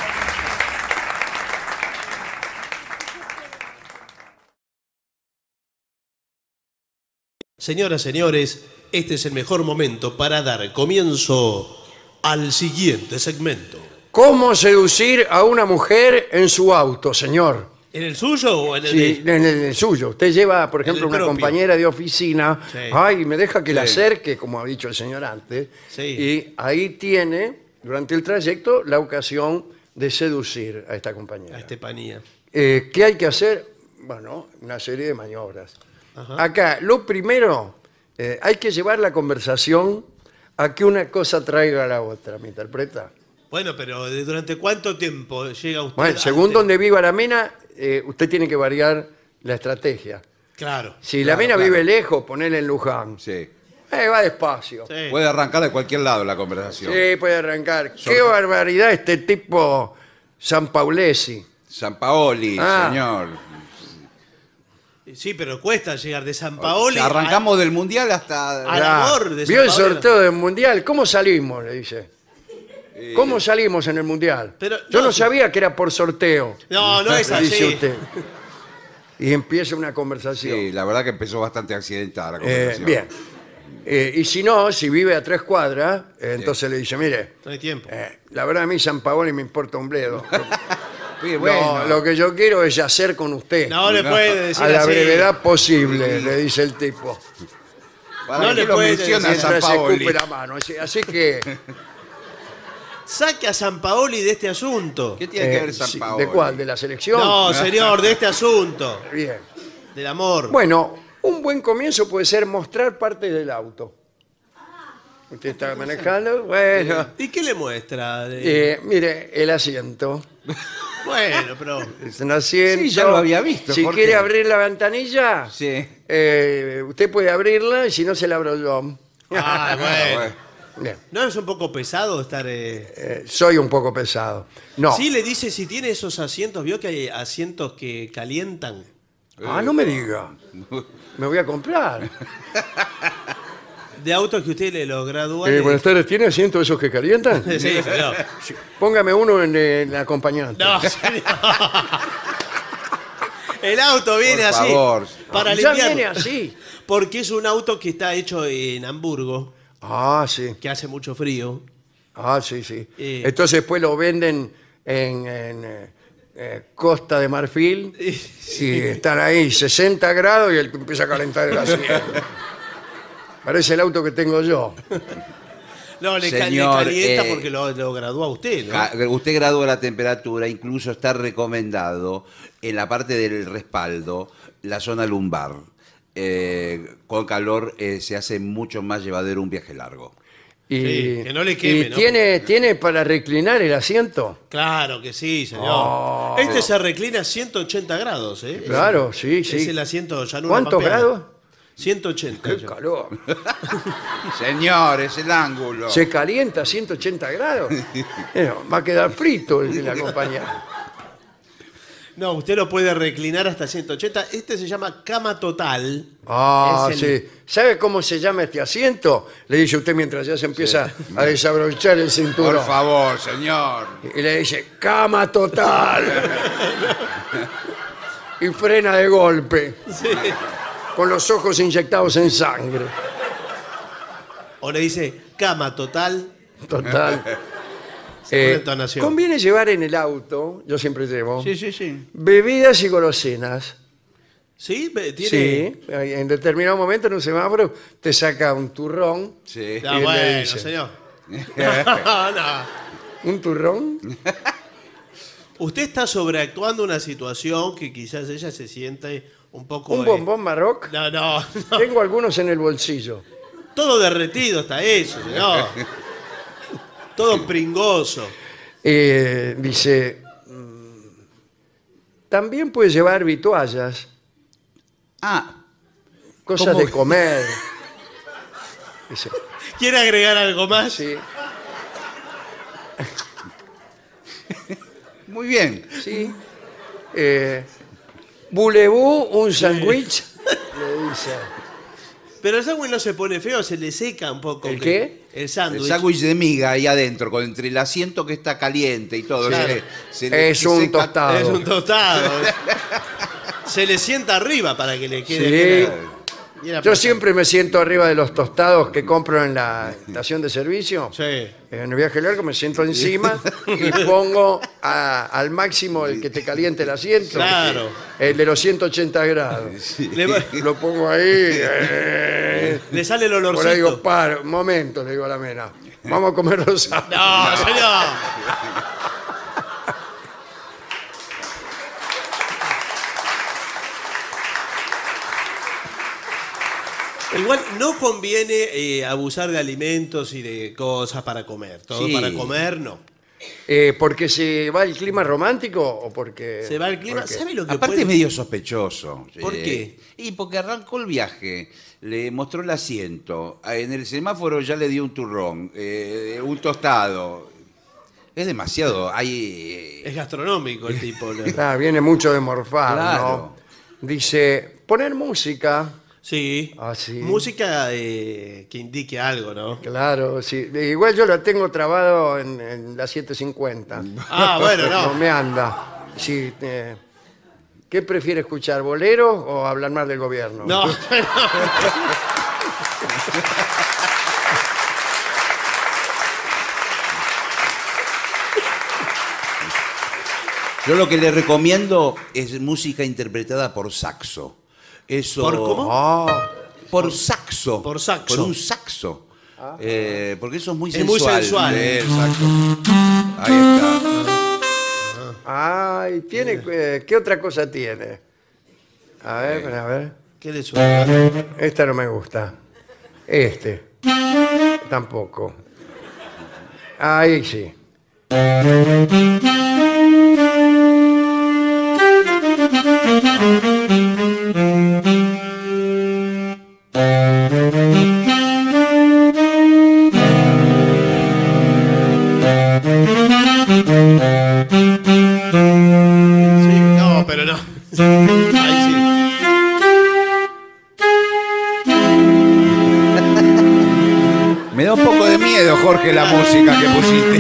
Señoras, señores, este es el mejor momento para dar comienzo al siguiente segmento. ¿Cómo seducir a una mujer en su auto, señor? ¿En el suyo o en el Sí, de- en el, el suyo. Usted lleva, por ejemplo, el una propio. compañera de oficina. Sí. Ay, me deja que la Sí. acerque, como ha dicho el señor antes. Sí. Y ahí tiene, durante el trayecto, la ocasión de seducir a esta compañera. a Estefanía? Eh, ¿Qué hay que hacer? Bueno, una serie de maniobras. Acá, lo primero, eh, hay que llevar la conversación a que una cosa traiga a la otra, ¿me interpreta? Bueno, pero ¿de ¿durante cuánto tiempo llega usted? Bueno, a- según donde viva la mina, eh, usted tiene que variar la estrategia. Claro. Si la Claro, mina claro. vive lejos, ponele en Luján. Sí. Eh, va despacio. Sí. Puede arrancar de cualquier lado la conversación. Sí, puede arrancar. Qué barbaridad este tipo San Paulesi. San Paoli, Ah. señor. Sí, pero cuesta llegar de San Paoli. Arrancamos del mundial hasta. A- Al Ya. amor de San ¿Vio el Paolo? sorteo del Mundial? ¿Cómo salimos? Le dice. ¿Cómo salimos en el Mundial? Pero- Yo no, no, sí. sabía que era por sorteo. No, no es le dice así. usted. Y empieza una conversación. Sí, la verdad que empezó bastante accidentada la Eh, conversación. bien. Eh, y si no, si vive a tres cuadras, eh, entonces le dice, mire, No hay tiempo. eh, la verdad a mí San Paoli me importa un bledo. Sí, No, bueno. lo que yo quiero es yacer con usted. No le no. puede decir a la así. brevedad posible, le dice el tipo. ¿Para no qué le lo puede menciona decir San Mientras se Paoli? escupe la mano. Así, así que, Saque a San Paoli de este asunto. ¿Qué tiene eh, que ver San sí, Paoli? ¿de cuál? ¿De la selección? No, señor, de este asunto. Bien. Del amor. Bueno, un buen comienzo puede ser mostrar parte del auto. Usted está manejando, bueno, ¿Y qué le muestra? de- eh, mire, el asiento. Bueno, pero... Es un asiento. Sí, ya lo había visto, Si Jorge. quiere abrir la ventanilla, Sí. eh, usted puede abrirla y si no se la abro yo. Ah, bueno. Bien. ¿No es un poco pesado estar...? eh? Eh, soy un poco pesado. No. Sí, le dice si tiene esos asientos. ¿Vio que hay asientos que calientan? Ah, no me diga. Me voy a comprar. De autos que usted le lo gradúa. Eh, buenas tardes, ¿tiene asientos esos que calientan? Sí, señor. Póngame uno en el acompañante. No, señor. El auto viene Por así. favor. Para ya limpiar. viene así. Porque es un auto que está hecho en Hamburgo, Ah, sí. que hace mucho frío. Ah, sí, sí. Eh. Entonces después lo venden en, en, eh, eh, Costa de Marfil y están ahí sesenta grados y él empieza a calentar el asiento. Parece el auto que tengo yo. No, le, ca- le Señor, calienta eh, porque lo, lo gradúa usted, ¿no? Ca- Usted gradúa la temperatura, incluso está recomendado en la parte del respaldo, la zona lumbar. Eh, con calor eh, se hace mucho más llevadero un viaje largo. Y, Sí, que no le queme, y ¿no? tiene, tiene para reclinar el asiento. Claro que sí, señor. Oh. Este se reclina a ciento ochenta grados, ¿eh? Claro, sí, Es sí. el asiento llanura ¿Cuántos pampeana. grados? ciento ochenta. ¡Qué yo. calor! Señor, es el ángulo. ¿Se calienta a ciento ochenta grados? Eh, va a quedar frito el del acompañante. No, usted lo puede reclinar hasta ciento ochenta. Este se llama cama total. Ah, Es el- sí. ¿Sabe cómo se llama este asiento? Le dice usted mientras ya se empieza a desabrochar el cinturón. Por favor, señor. Y le dice, cama total. Y frena de golpe. Con los ojos inyectados en sangre. O le dice cama total. Total. Según Eh, entonación. conviene llevar en el auto, yo siempre llevo, Sí, sí, sí. bebidas y golosinas. ¿Sí? Ve- ¿Tiene? Sí, en determinado momento en un semáforo te saca un turrón. Sí. Ah, Y le bueno, dice- señor. No, no. ¿Un turrón? Usted está sobreactuando una situación que quizás ella se siente un poco... ¿Un eh, bombón Maroc? No, no, no. Tengo algunos en el bolsillo. Todo derretido está eso, señor. Todo pringoso. Eh, dice, mm, también puedes llevar vituallas, Ah, cosas ¿Cómo? de comer. Dice, ¿Quiere agregar algo más? sí, muy bien. sí. Eh, Bulebú, un sándwich, le dice. Pero el sándwich no se pone feo, se le seca un poco. ¿El que- qué? El El sándwich. sándwich de miga ahí adentro, con entre el asiento que está caliente y todo. Claro. se le- se le Es un seca- tostado. Es un tostado. Se le sienta arriba para que le quede Sí. bien. bien Yo apretado. siempre me siento arriba de los tostados que compro en la estación de servicio. Sí. En el viaje largo me siento encima y pongo a- al máximo el que te caliente el asiento. Claro. El de los ciento ochenta grados. Le, va- Lo pongo ahí. eh, le sale el por ahí digo, olorcito. para, un momento, le digo a la mena. Vamos a comer los sábados. No, señor. Igual no conviene eh, abusar de alimentos y de cosas para comer. Todo Sí. para comer, no. Eh, ¿Porque se va el clima romántico o porque...? Se va el clima. porque- ¿Sabe lo que Aparte puede- es medio sospechoso. ¿Por Eh, qué? Y porque arrancó el viaje, le mostró el asiento, en el semáforo ya le dio un turrón, eh, un tostado. Es demasiado, hay... Es gastronómico el tipo. ¿no? Ah, viene mucho de morfar, Claro. ¿no? Dice, poner música. Sí. Ah, sí. Música eh, que indique algo, ¿no? Claro, sí. Igual yo lo tengo trabado en, en la setecientos cincuenta. Ah, bueno, No no. me anda. Sí, eh, ¿qué prefiere escuchar, bolero o hablar más del gobierno? No. Yo lo que le recomiendo es música interpretada por saxo. Eso, ¿Por cómo? Ah, Por saxo. Por saxo. Por un saxo. Eh, porque eso es muy Es muy sensual. sensual. Eh, exacto. Ahí ay, tiene, eh, ¿qué otra cosa tiene? A ver, a ver. ¿Qué le suena? Esta no me gusta. Este. Tampoco. Ahí sí. Sí, no, pero no. Ahí sí. Me da un poco de miedo, Jorge, la música que pusiste.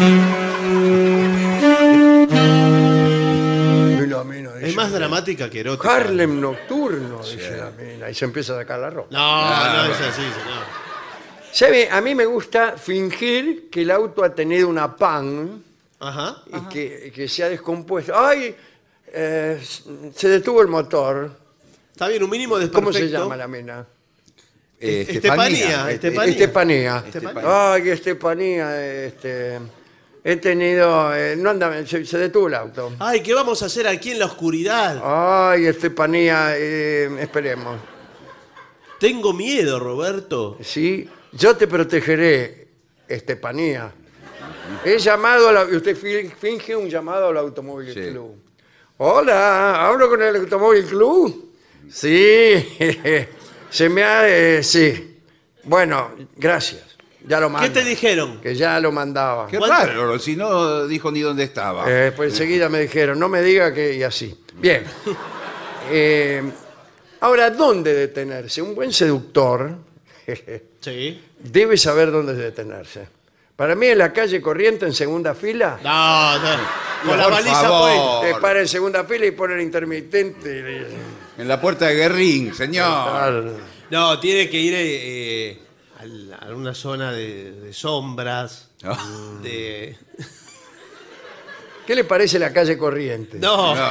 Y la mina dice, Es más dramática que erótica. Harlem nocturno, dice la mina, y se empieza a sacar la ropa. No, no es así, señor. ¿Sabe? A mí me gusta fingir que el auto ha tenido una pan Ajá. y que, que se ha descompuesto. ¡Ay! eh, se detuvo el motor. Está bien, un mínimo de ¿Cómo se llama la mina? Eh, Estefanía, Estefanía. Estefanía. Estefanía. Ay, Estefanía, este, he tenido, eh, no anda, se, se detuvo el auto. Ay, ¿qué vamos a hacer aquí en la oscuridad? Ay, Estefanía, eh, esperemos. Tengo miedo, Roberto. Sí, yo te protegeré, Estefanía. He llamado, a la, usted fi- finge un llamado al Automóvil Sí. Club. Hola, ¿hablo con el Automóvil Club? Sí, se me ha, eh, sí. Bueno, gracias, ya lo mando. ¿Qué te dijeron? Que ya lo mandaba. Qué ¿Cuánto? raro, si no dijo ni dónde estaba. Eh, pues enseguida me dijeron, no me diga que... y así. Bien. Eh, ahora, ¿dónde detenerse? Un buen seductor Sí. debe saber dónde detenerse. Para mí, en la calle Corriente, en segunda fila, No, no. Con la Por baliza favor. puesta. te para en segunda fila y pone el intermitente. En la puerta de Guerrín, y- señor. tal. No, tiene que ir eh, al- a una zona de, de sombras. No. De... ¿Qué le parece la calle Corriente? No, No.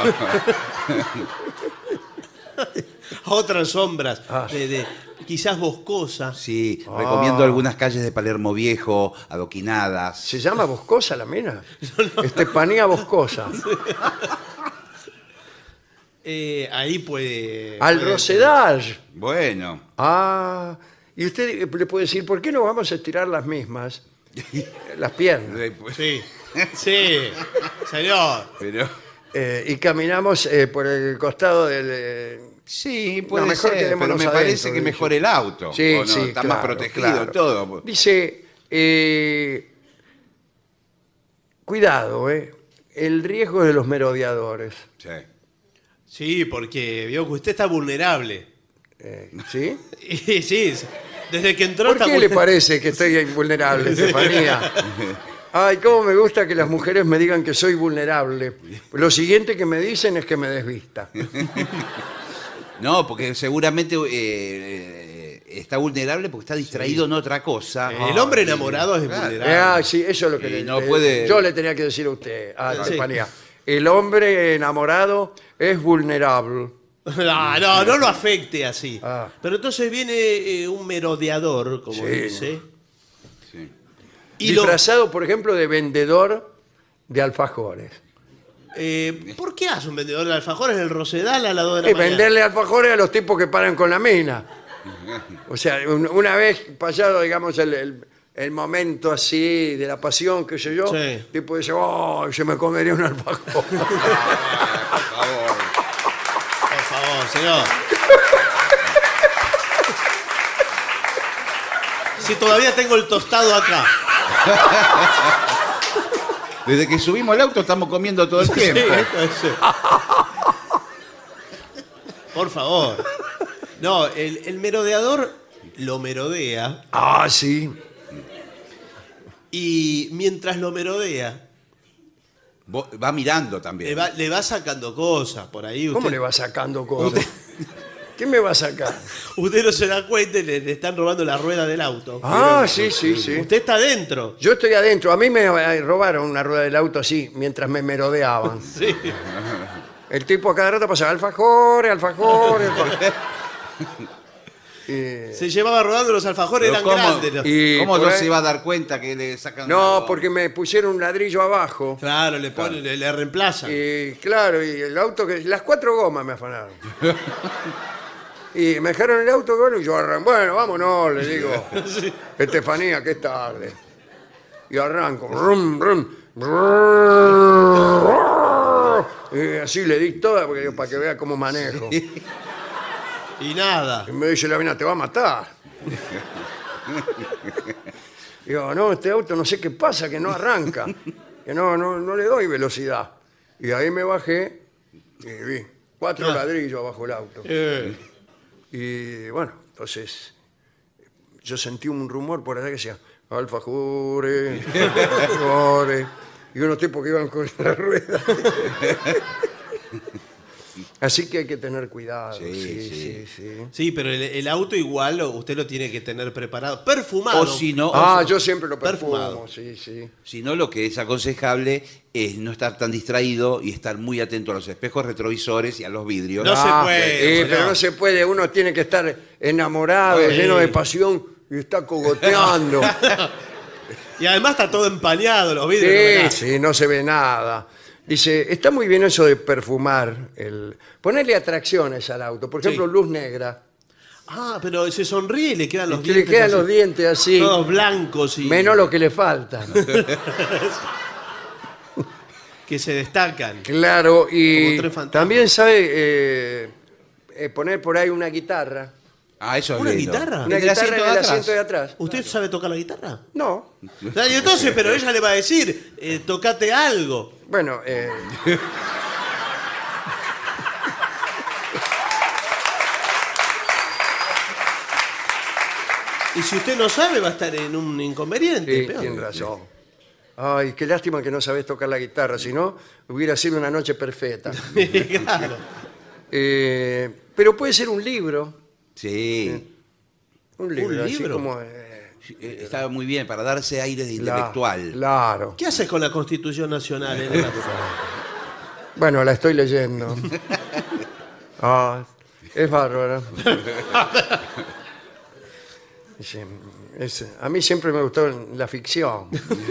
otras sombras. Ah. De, de- quizás boscosas. Sí, Ah. recomiendo algunas calles de Palermo Viejo, adoquinadas. ¿Se llama Boscosa la mina? Estefanía Boscosa. Eh, ahí puede. Al puede- Rosedal. Bueno, Ah, y usted eh, le puede decir, ¿por qué no vamos a estirar las mismas? Las piernas. después- Sí, sí, señor. pero Eh, y caminamos eh, por el costado del... eh, sí, puede No, mejor ser, pero quedémonos me adentro, parece que dice. mejor el auto. Sí, ¿o no? sí, Está claro, más protegido claro. todo. Dice, eh, cuidado, eh, el riesgo de los merodeadores. Sí. Sí, porque vio que usted está vulnerable. Eh, ¿Sí? Y sí, desde que entró ¿Por está qué le vulner- parece que estoy vulnerable, Estefanía? Ay, cómo me gusta que las mujeres me digan que soy vulnerable. Lo siguiente que me dicen es que me desvista. No, porque seguramente eh, eh, está vulnerable porque está distraído en otra cosa. El hombre enamorado es claro. vulnerable. Ah, sí, eso es lo que Y le, no le- puede- yo le tenía que decir a usted, a Sí. Estefanía. El hombre enamorado es vulnerable. No, no, no lo afecte así. Ah. Pero entonces viene eh, un merodeador, como Sí. dice. Sí. Y lo- Disfrazado, por ejemplo, de vendedor de alfajores. eh, ¿Por qué hace un vendedor de alfajores en el Rosedal a las dos de la Y mañana? venderle alfajores a los tipos que paran con la mina. O sea, un- una vez pasado, digamos, el, el- el momento así de la pasión, qué sé yo, Sí. el tipo dice, oh, se me comería un alfajor. Por favor. Por favor, señor. Si todavía tengo el tostado acá. Desde que subimos el auto estamos comiendo todo el Sí, tiempo. esto es- Por favor. No, el, el merodeador lo merodea Ah, sí. y mientras lo merodea, Vo- Va mirando también. le va, le va sacando cosas por ahí. ¿Cómo Usted, le va sacando cosas? ¿Qué me va a sacar? usted no se da cuenta y le, le están robando la rueda del auto. Ah, sí, sí, sí. Usted está adentro. Yo estoy adentro. A mí me eh, robaron una rueda del auto así, mientras me merodeaban. Sí. El tipo a cada rato pasaba alfajores, alfajores, alfajores. Y- Se llevaba rodando los alfajores, Pero eran ¿cómo- grandes. los- y ¿Cómo por no ahí- se va a dar cuenta que le sacan No, una- porque me pusieron un ladrillo abajo. Claro, le, ponen, le, le reemplazan. Y claro, y el auto, que las cuatro gomas me afanaron. Y me dejaron el auto, bueno, y yo arranco. Bueno, vámonos, le digo. Estefanía, que es tarde. Y arranco. Rum, rum, rum. Y así le di toda porque, digo, para que vea cómo manejo. Y nada. Y me dice la mina, te va a matar. Digo, no, este auto no sé qué pasa, que no arranca. que no, no, no le doy velocidad. Y ahí me bajé y vi cuatro Ah. ladrillos abajo el auto. Eh, Y bueno, entonces yo sentí un rumor por allá que decía alfajores, alfajores, y unos tipos que iban con la rueda. Así que hay que tener cuidado. Sí, Sí, sí, sí. sí. Sí, pero el, el auto igual lo- usted lo tiene que tener preparado, perfumado. O si no, Ah, o- yo siempre lo perfumo, Perfumado. sí, sí. si no, lo que es aconsejable es no estar tan distraído y estar muy atento a los espejos retrovisores y a los vidrios. No se Ah, puede, eh, señor. pero no se puede, uno tiene que estar enamorado, Sí. lleno de pasión y está cogoteando. Y además está todo empañado, los vidrios. no ven Sí, nada. sí, no se ve nada. Dice, está muy bien eso de perfumar, el ponerle atracciones al auto. Por ejemplo, Sí. luz negra. Ah, pero se sonríe y le quedan los Que le dientes. quedan así, los dientes así, todos blancos y menos lo que le faltan. que se destacan. Claro, y Como tres fantasmas. también sabe eh, eh, poner por ahí una guitarra. Ah, eso es ¿Una lindo. guitarra? Una ¿En el guitarra asiento en de el atrás? asiento de atrás. ¿Usted sabe tocar la guitarra? No. Ah, y entonces, pero ella le va a decir, eh, tocate algo. Bueno, eh, Y si usted no sabe, va a estar en un inconveniente. sí, peor. tiene razón. Ay, qué lástima que no sabés tocar la guitarra, si no, hubiera sido una noche perfecta. Claro. Eh, pero puede ser un libro. Sí, Un libro, así libro? como... eh, eh, estaba muy bien para darse aires de la- intelectual. Claro. ¿Qué haces con la Constitución Nacional en el auto? Bueno, la estoy leyendo. Ah, es bárbara. Sí, es- a mí siempre me gustó la ficción.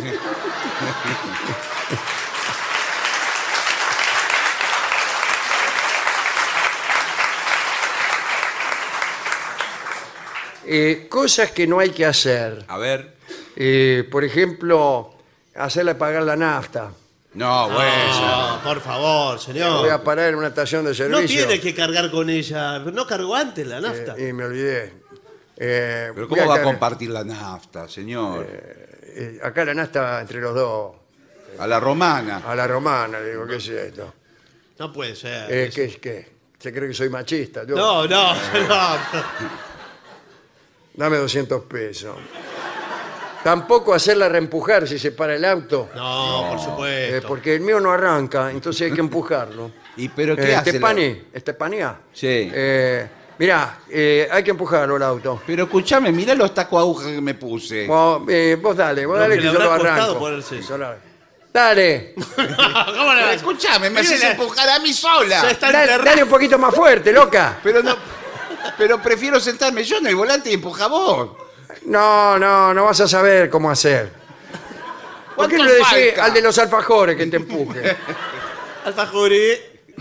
Eh, cosas que no hay que hacer. A ver. Eh, por ejemplo, hacerle pagar la nafta. No, bueno. No, por favor, Voy señor. a parar en una estación de servicio. No tiene que cargar con ella. ¿No cargó antes la nafta? Eh, y me olvidé. Eh, Pero voy ¿cómo va a car- compartir la nafta, señor? eh, acá la nafta entre los dos. A la romana. A la romana, digo, ¿qué es esto? No puede ser. Eh, eso. ¿Qué es qué? ¿Se cree que soy machista? Yo, No, no, no. Dame doscientos pesos. Tampoco hacerla reempujar si se para el auto, No, por eh, supuesto. porque el mío no arranca, entonces hay que empujarlo. ¿Y pero qué Eh, hace? la- Estepani, Estepanía. Sí. Eh, mirá, eh, hay que empujarlo el auto. Pero escúchame, mirá los tacos agujas que me puse. Vos, eh, vos dale, vos Lo dale que que le yo lo habrá costado arranco. ponerse eso. Yo lo- Dale, ¿Cómo le va a- Escúchame, me Mire, haces empujar a mí sola. Ya está dale, enterrado. dale un poquito más fuerte, loca. Pero no. Pero prefiero sentarme yo en el volante y empujar vos. No, no, no vas a saber cómo hacer. ¿Por qué no ¿Cuánto le decís falta? al de los alfajores que te empuje? Alfajores.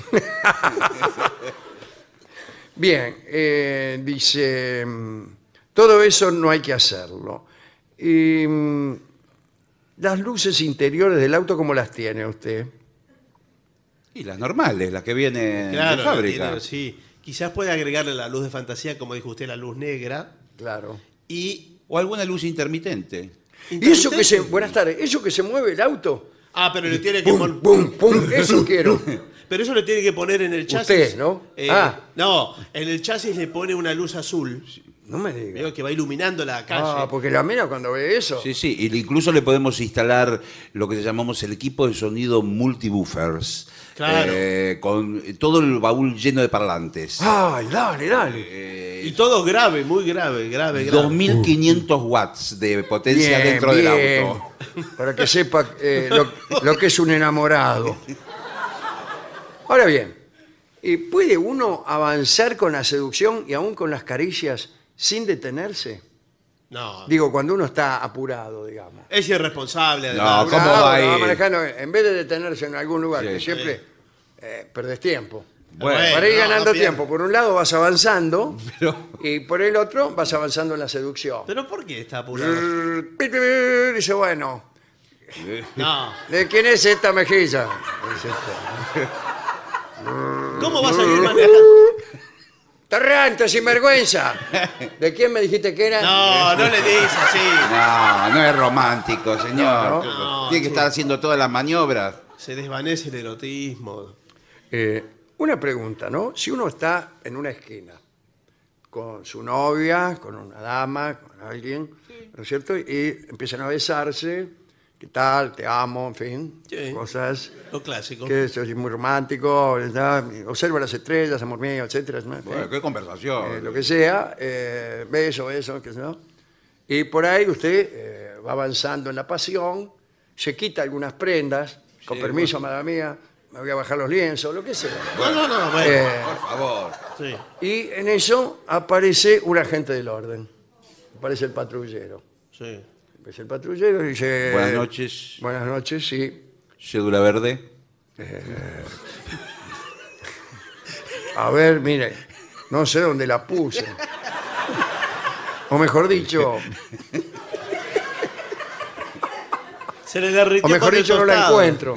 Bien, eh, dice, mm, todo eso no hay que hacerlo. Y, mm, las luces interiores del auto, ¿cómo las tiene usted? Y las normales, las que vienen Claro, de fábrica. tiene- sí. Quizás puede agregarle la luz de fantasía, como dijo usted, la luz negra. Claro. Y. O alguna luz intermitente. ¿Y eso que se, intermitente. buenas tardes, eso que se mueve el auto? Ah, pero le tiene que Pum, poner. pum, pum, eso quiero. Pero eso le tiene que poner en el chasis. Usted, ¿no? Eh, Ah. No, en el chasis le pone una luz azul. No me diga. Veo que va iluminando la calle. Ah, porque la mina cuando ve eso... Sí, sí. Y incluso le podemos instalar lo que llamamos el equipo de sonido multibuffers. Claro. Eh, con todo el baúl lleno de parlantes. Ay, dale, dale. Y todo grave, muy grave, grave, grave. dos mil quinientos watts de potencia Bien, dentro bien. del auto. Para que sepa eh, lo, lo que es un enamorado. Ahora bien, eh, ¿puede uno avanzar con la seducción y aún con las caricias sin detenerse? No, Digo, cuando uno está apurado, digamos. es irresponsable. No, además. ¿cómo Apurado, va a va ir? manejando, en vez de detenerse en algún lugar, Sí. que siempre eh, perdés tiempo. Bueno, Para ir no, ganando no pierde. tiempo, por un lado vas avanzando Pero- y por el otro vas avanzando en la seducción. ¿Pero por qué está apurado? Dice, bueno, No. ¿de quién es esta mejilla? Dice, ¿Cómo va a salir manejando? ¡Torrante, sinvergüenza! ¿De quién me dijiste que era? No, no le dices así. No, no es romántico, señor. No, Tiene que sí. estar haciendo todas las maniobras. Se desvanece el erotismo. Eh, una pregunta, ¿no? Si uno está en una esquina con su novia, con una dama, con alguien, ¿no es cierto? Y empiezan a besarse, ¿qué tal? Te amo, en fin, Sí. cosas Lo clásico. que eso es muy romántico, ¿verdad? Observa las estrellas, amor mío, etcétera, ¿no? Bueno, qué conversación. Eh, lo que sea, eh, beso, beso, qué sé yo. Y por ahí usted eh, va avanzando en la pasión, se quita algunas prendas, con permiso, madre mía, me voy a bajar los lienzos, lo que sea. No, no, no, bueno. Eh, Por favor. Sí. y en eso aparece un agente del orden, aparece el patrullero. Sí. Aparece el patrullero y dice... Buenas noches. Buenas noches, sí. Cédula verde. A ver, mire, no sé dónde la puse. O mejor dicho, Se le derritió o mejor con el dicho no la tostado. encuentro.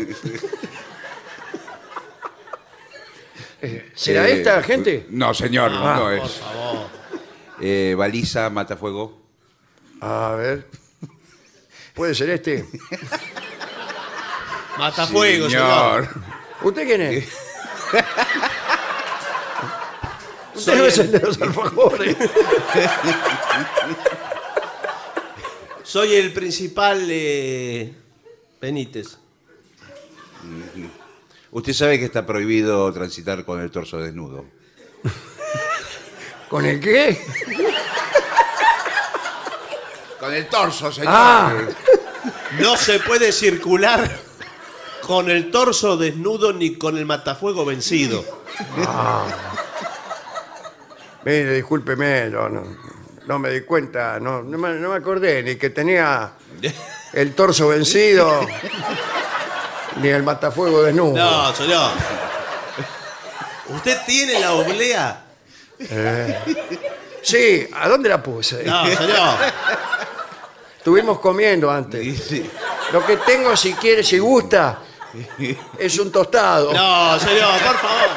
Eh, ¿Será Eh, esta gente? No, señor, Ah, no Por es. favor. Eh, baliza, matafuego. A ver. ¿Puede ser este? Matafuego, señor. ¿Usted quién es? Usted Soy no es el- el de los alfajores. Soy el principal eh, Benítez. Usted sabe que está prohibido transitar con el torso desnudo. ¿Con el qué? Con el torso, señor. Ah. No se puede circular con el torso desnudo ni con el matafuego vencido. Mire, discúlpeme, yo no, no me di cuenta, no, no, me, no me acordé ni que tenía el torso vencido, ni el matafuego desnudo. No, señor. ¿Usted tiene la oblea? Sí, ¿a dónde la puse? No, señor. Estuvimos comiendo antes. Sí, sí. Lo que tengo, si quiere, si gusta, es un tostado. No, señor, por favor.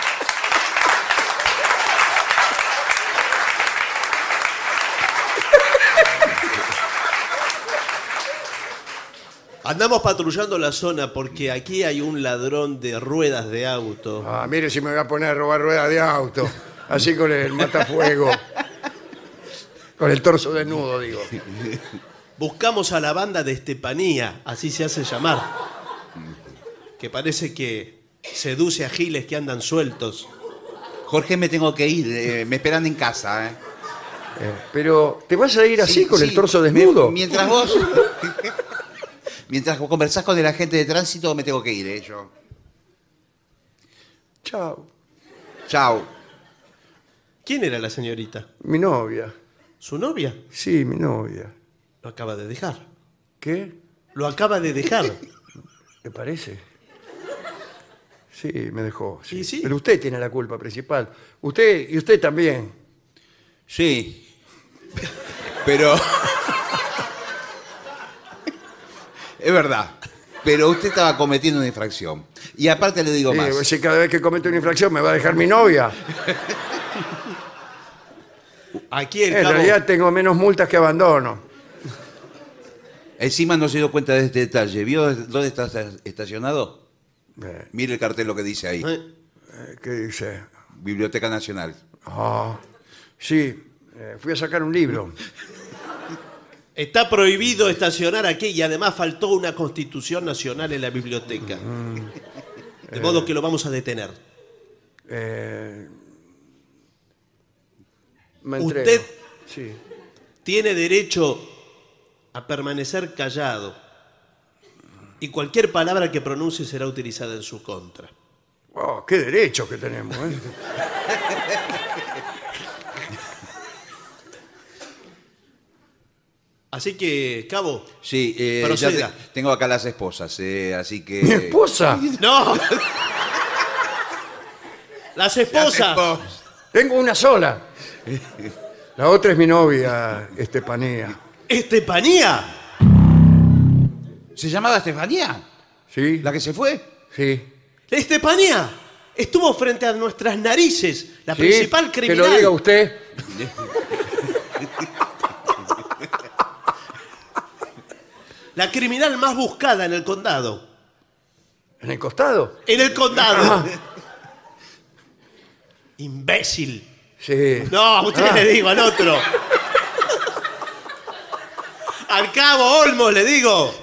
Andamos patrullando la zona porque aquí hay un ladrón de ruedas de auto. Ah, mire si me voy a poner a robar ruedas de auto, así con el matafuego. Con el torso desnudo, digo. Buscamos a la banda de Estepanía, así se hace llamar. Que parece que seduce a giles que andan sueltos. Jorge, me tengo que ir. eh, me esperan en casa. ¿eh? Eh, pero, ¿te vas a ir así Sí, con el sí. torso Me- desnudo? mientras vos. Mientras conversás con el agente de tránsito, me tengo que ir, ¿eh? Yo. Chao. Chao. ¿Quién era la señorita? Mi novia. ¿Su novia? Sí, mi novia. Lo acaba de dejar. ¿Qué? Lo acaba de dejar. ¿Le parece? Sí, me dejó. Sí. Y sí. Pero usted tiene la culpa principal. Usted y usted también. Sí. Pero. Es verdad. Pero usted estaba cometiendo una infracción. Y aparte le digo Sí, más. si cada vez que comete una infracción me va a dejar mi novia. Aquí el En cabo... realidad tengo menos multas que abandono. Encima no se dio cuenta de este detalle. ¿Vio dónde está estacionado? Eh, Mire el cartel lo que dice ahí. ¿Eh? eh, ¿Qué dice? Biblioteca Nacional. Ah, sí, eh, fui a sacar un libro. Está prohibido estacionar aquí y además faltó una constitución nacional en la biblioteca. De modo que lo vamos a detener. Eh, me entrego. Usted- Sí. Tiene derecho a permanecer callado y cualquier palabra que pronuncie será utilizada en su contra. Oh, qué derechos que tenemos, ¿eh? Así que, cabo, Sí, eh, ya Proceda. te- tengo acá las esposas, eh, así que... Mi esposa. ¡no! Las esposas. Tengo una sola. La otra es mi novia, Estepanía. Estepanía. ¿Se llamaba Estefanía? ¿Sí? ¿La que se fue? Sí. Estepanía. Estuvo frente a nuestras narices, la ¿Sí? principal Que criminal. lo diga usted. La criminal más buscada en el condado. ¿En el costado? En el condado. Ah. Imbécil. Sí. No, a usted Ah. le digo, al otro. Al cabo Olmos, le digo.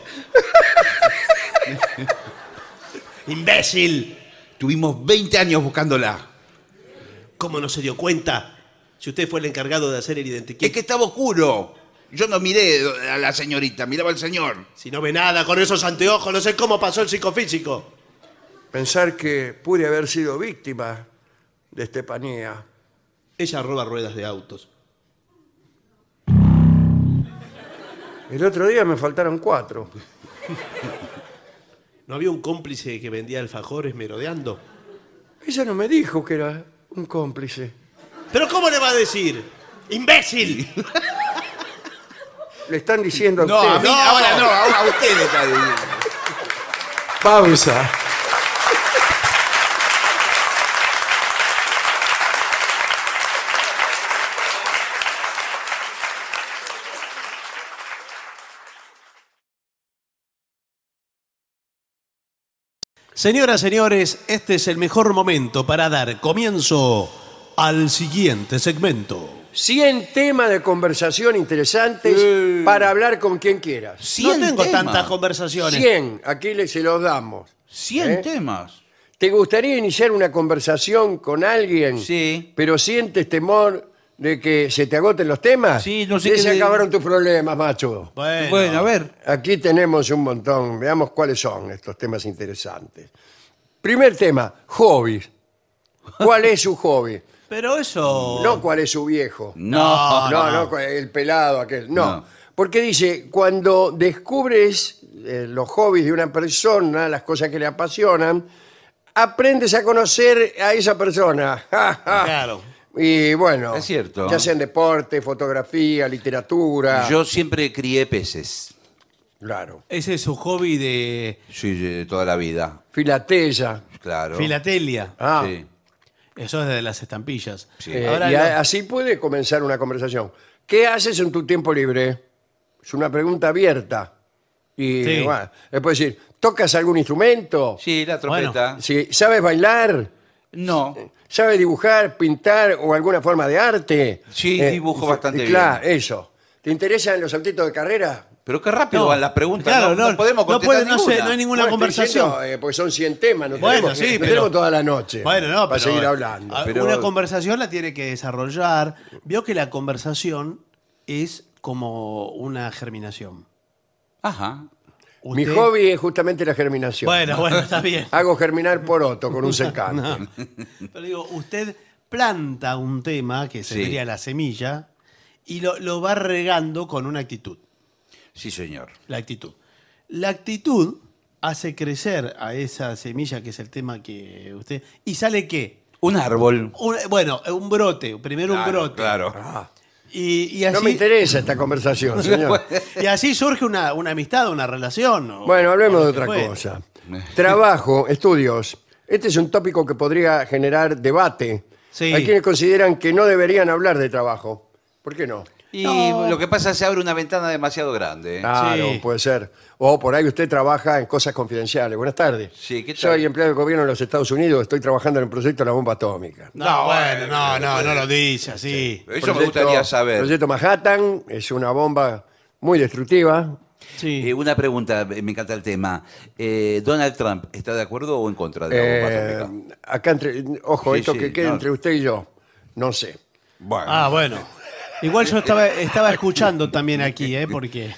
Imbécil. Tuvimos veinte años buscándola. ¿Cómo no se dio cuenta? Si usted fue el encargado de hacer el Es identikit. que estaba oscuro. Yo no miré a la señorita, miraba al señor. Si no ve nada con esos anteojos, no sé cómo pasó el psicofísico. Pensar que pude haber sido víctima de Estefanía. Ella roba ruedas de autos. El otro día me faltaron cuatro. ¿No había un cómplice que vendía alfajores merodeando? Ella no me dijo que era un cómplice. ¿Pero cómo le va a decir? ¡Imbécil! Le están diciendo a No, usted. a mí ahora no, ahora a usted le está diciendo. Pausa. Señoras, señores, este es el mejor momento para dar comienzo al siguiente segmento. cien temas de conversación interesantes para hablar con quien quieras. No cien tengo temas. tantas conversaciones. cien, aquí le, se los damos. cien ¿Eh? temas. ¿Te gustaría iniciar una conversación con alguien, Sí. pero sientes temor de que se te agoten los temas? Sí, no sé Ya qué se de- acabaron tus problemas, macho. Bueno, Bueno, a ver. Aquí tenemos un montón. Veamos cuáles son estos temas interesantes. Primer tema, hobbies. ¿Cuál es su hobby? pero eso... No cuál es su viejo. No, no, no, cu- el pelado aquel. No. No. Porque dice, cuando descubres eh, los hobbies de una persona, las cosas que le apasionan, aprendes a conocer a esa persona. Claro. Y bueno, Es cierto. ya sea en deporte, fotografía, literatura. Yo siempre crié peces. Claro. Ese es su hobby de Sí, de toda la vida. Filatella. Claro. filatelia. Ah, Sí. Eso es de las estampillas. Sí. eh, Ahora y lo- a- así puede comenzar una conversación. ¿Qué haces en tu tiempo libre? Es una pregunta abierta. Y Sí. bueno, le puedes decir, ¿tocas algún instrumento? Sí, la trompeta. Sí, ¿sabes bailar? No. ¿Sabes dibujar, pintar o alguna forma de arte? Sí, dibujo bastante bien. Claro, eso. ¿Te interesan los autitos de carrera? Pero qué rápido No. van las preguntas. Claro, no, no no, podemos no contestar puede- no sé, ninguna. no hay ninguna Bueno, estoy conversación. diciendo, eh, porque son cien temas, no Bueno, tenemos, que- sí, no pero- tenemos toda la noche Bueno, no, para pero, seguir hablando. a- Pero- Una conversación la tiene que desarrollar. Vio que la conversación es como una germinación. Ajá. Mi Usted- hobby es justamente la germinación. Bueno, bueno, está bien. Hago germinar poroto con un secante. Pero digo, usted planta un tema, que Sí. sería la semilla, y lo, lo va regando con una actitud. Sí, señor. La actitud. La actitud hace crecer a esa semilla, que es el tema que usted... ¿Y sale qué? Un árbol. Un- bueno, un brote. Primero un Claro, brote. Claro. Ah, Y, y así, no me interesa esta conversación, señor. y así surge una, una amistad, una relación. o- Bueno, hablemos o de lo que otra fuere. cosa. Trabajo, estudios. Este es un tópico que podría generar debate. Sí. Hay quienes consideran que no deberían hablar de trabajo. ¿Por qué no? Y No. lo que pasa es que se abre una ventana demasiado grande. ¿eh? Claro, Sí. puede ser. O por ahí usted trabaja en cosas confidenciales. Buenas tardes. Sí, ¿qué tal? Soy empleado del gobierno de los Estados Unidos. Estoy trabajando en el proyecto de la bomba atómica. No, bueno, no, no, no lo dice así. Eso me Proyecto- gustaría saber. Proyecto Manhattan es una bomba muy destructiva. Sí. Eh, una pregunta, eh, me encanta el tema. Eh, ¿Donald Trump está de acuerdo o en contra de la bomba Eh, atómica? acá entre, ojo, Sí, esto sí, que quede no. entre usted y yo, no sé. Bueno. Ah, bueno. Igual yo estaba, estaba escuchando también aquí, ¿eh? Porque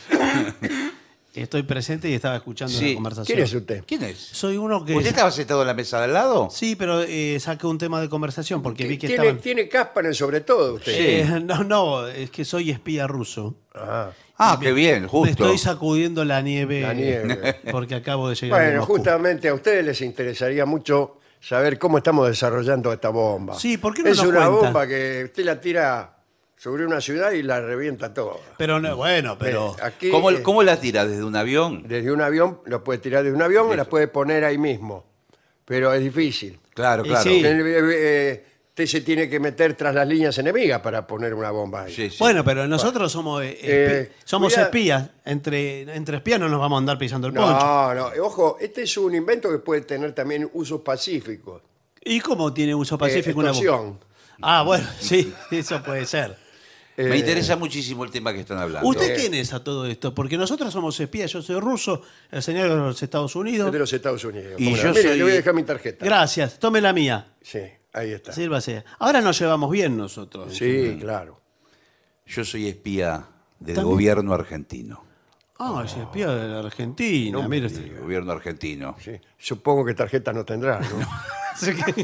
estoy presente y estaba escuchando Sí. la conversación. ¿Quién es usted? ¿Quién es? Soy uno que... ¿Usted estaba sentado en la mesa de al lado? Sí, pero eh, saqué un tema de conversación porque vi que Tiene, estaban... tiene caspa en el sobre todo usted. Eh, no, no, es que soy espía ruso. Ah, Ah, qué bien, Me justo. estoy sacudiendo la nieve, la nieve. porque acabo de llegar de Bueno, Moscú. justamente a ustedes les interesaría mucho saber cómo estamos desarrollando esta bomba. Sí, ¿por qué no Es nos una cuenta? bomba que usted la tira sobre una ciudad y la revienta toda. Pero no, bueno, pero... Eh, aquí, ¿Cómo, eh, cómo la tira? ¿Desde un avión? desde un avión, lo puede tirar desde un avión o la puede poner ahí mismo. Pero es difícil. Claro, Y claro. sí. Eh, eh, Usted se tiene que meter tras las líneas enemigas para poner una bomba ahí. Sí, sí. Bueno, pero nosotros somos, eh, Eh, espi- somos cuida- espías. Entre, entre espías no nos vamos a andar pisando el poncho. No, no, eh, ojo, este es un invento que puede tener también usos pacíficos. ¿Y cómo tiene uso Eh, pacífico una bomba? extorsión. Ah, bueno, sí, eso puede ser. Me Eh, interesa muchísimo el tema que están hablando. ¿Usted quién es a todo esto? Porque nosotros somos espías, yo soy ruso, el señor de los Estados Es Unidos. de los Estados Unidos. Y ¿Cómo no? yo Mire, soy- le voy a dejar mi tarjeta. Gracias, tome la mía. Sí, ahí está. Sí, Sírvase. Ahora nos llevamos bien nosotros. claro. Yo soy espía del También. gobierno argentino. Ah, es espía de la Argentina. mire usted. El gobierno argentino. Sí. Supongo que tarjeta no tendrá, ¿no? Así que-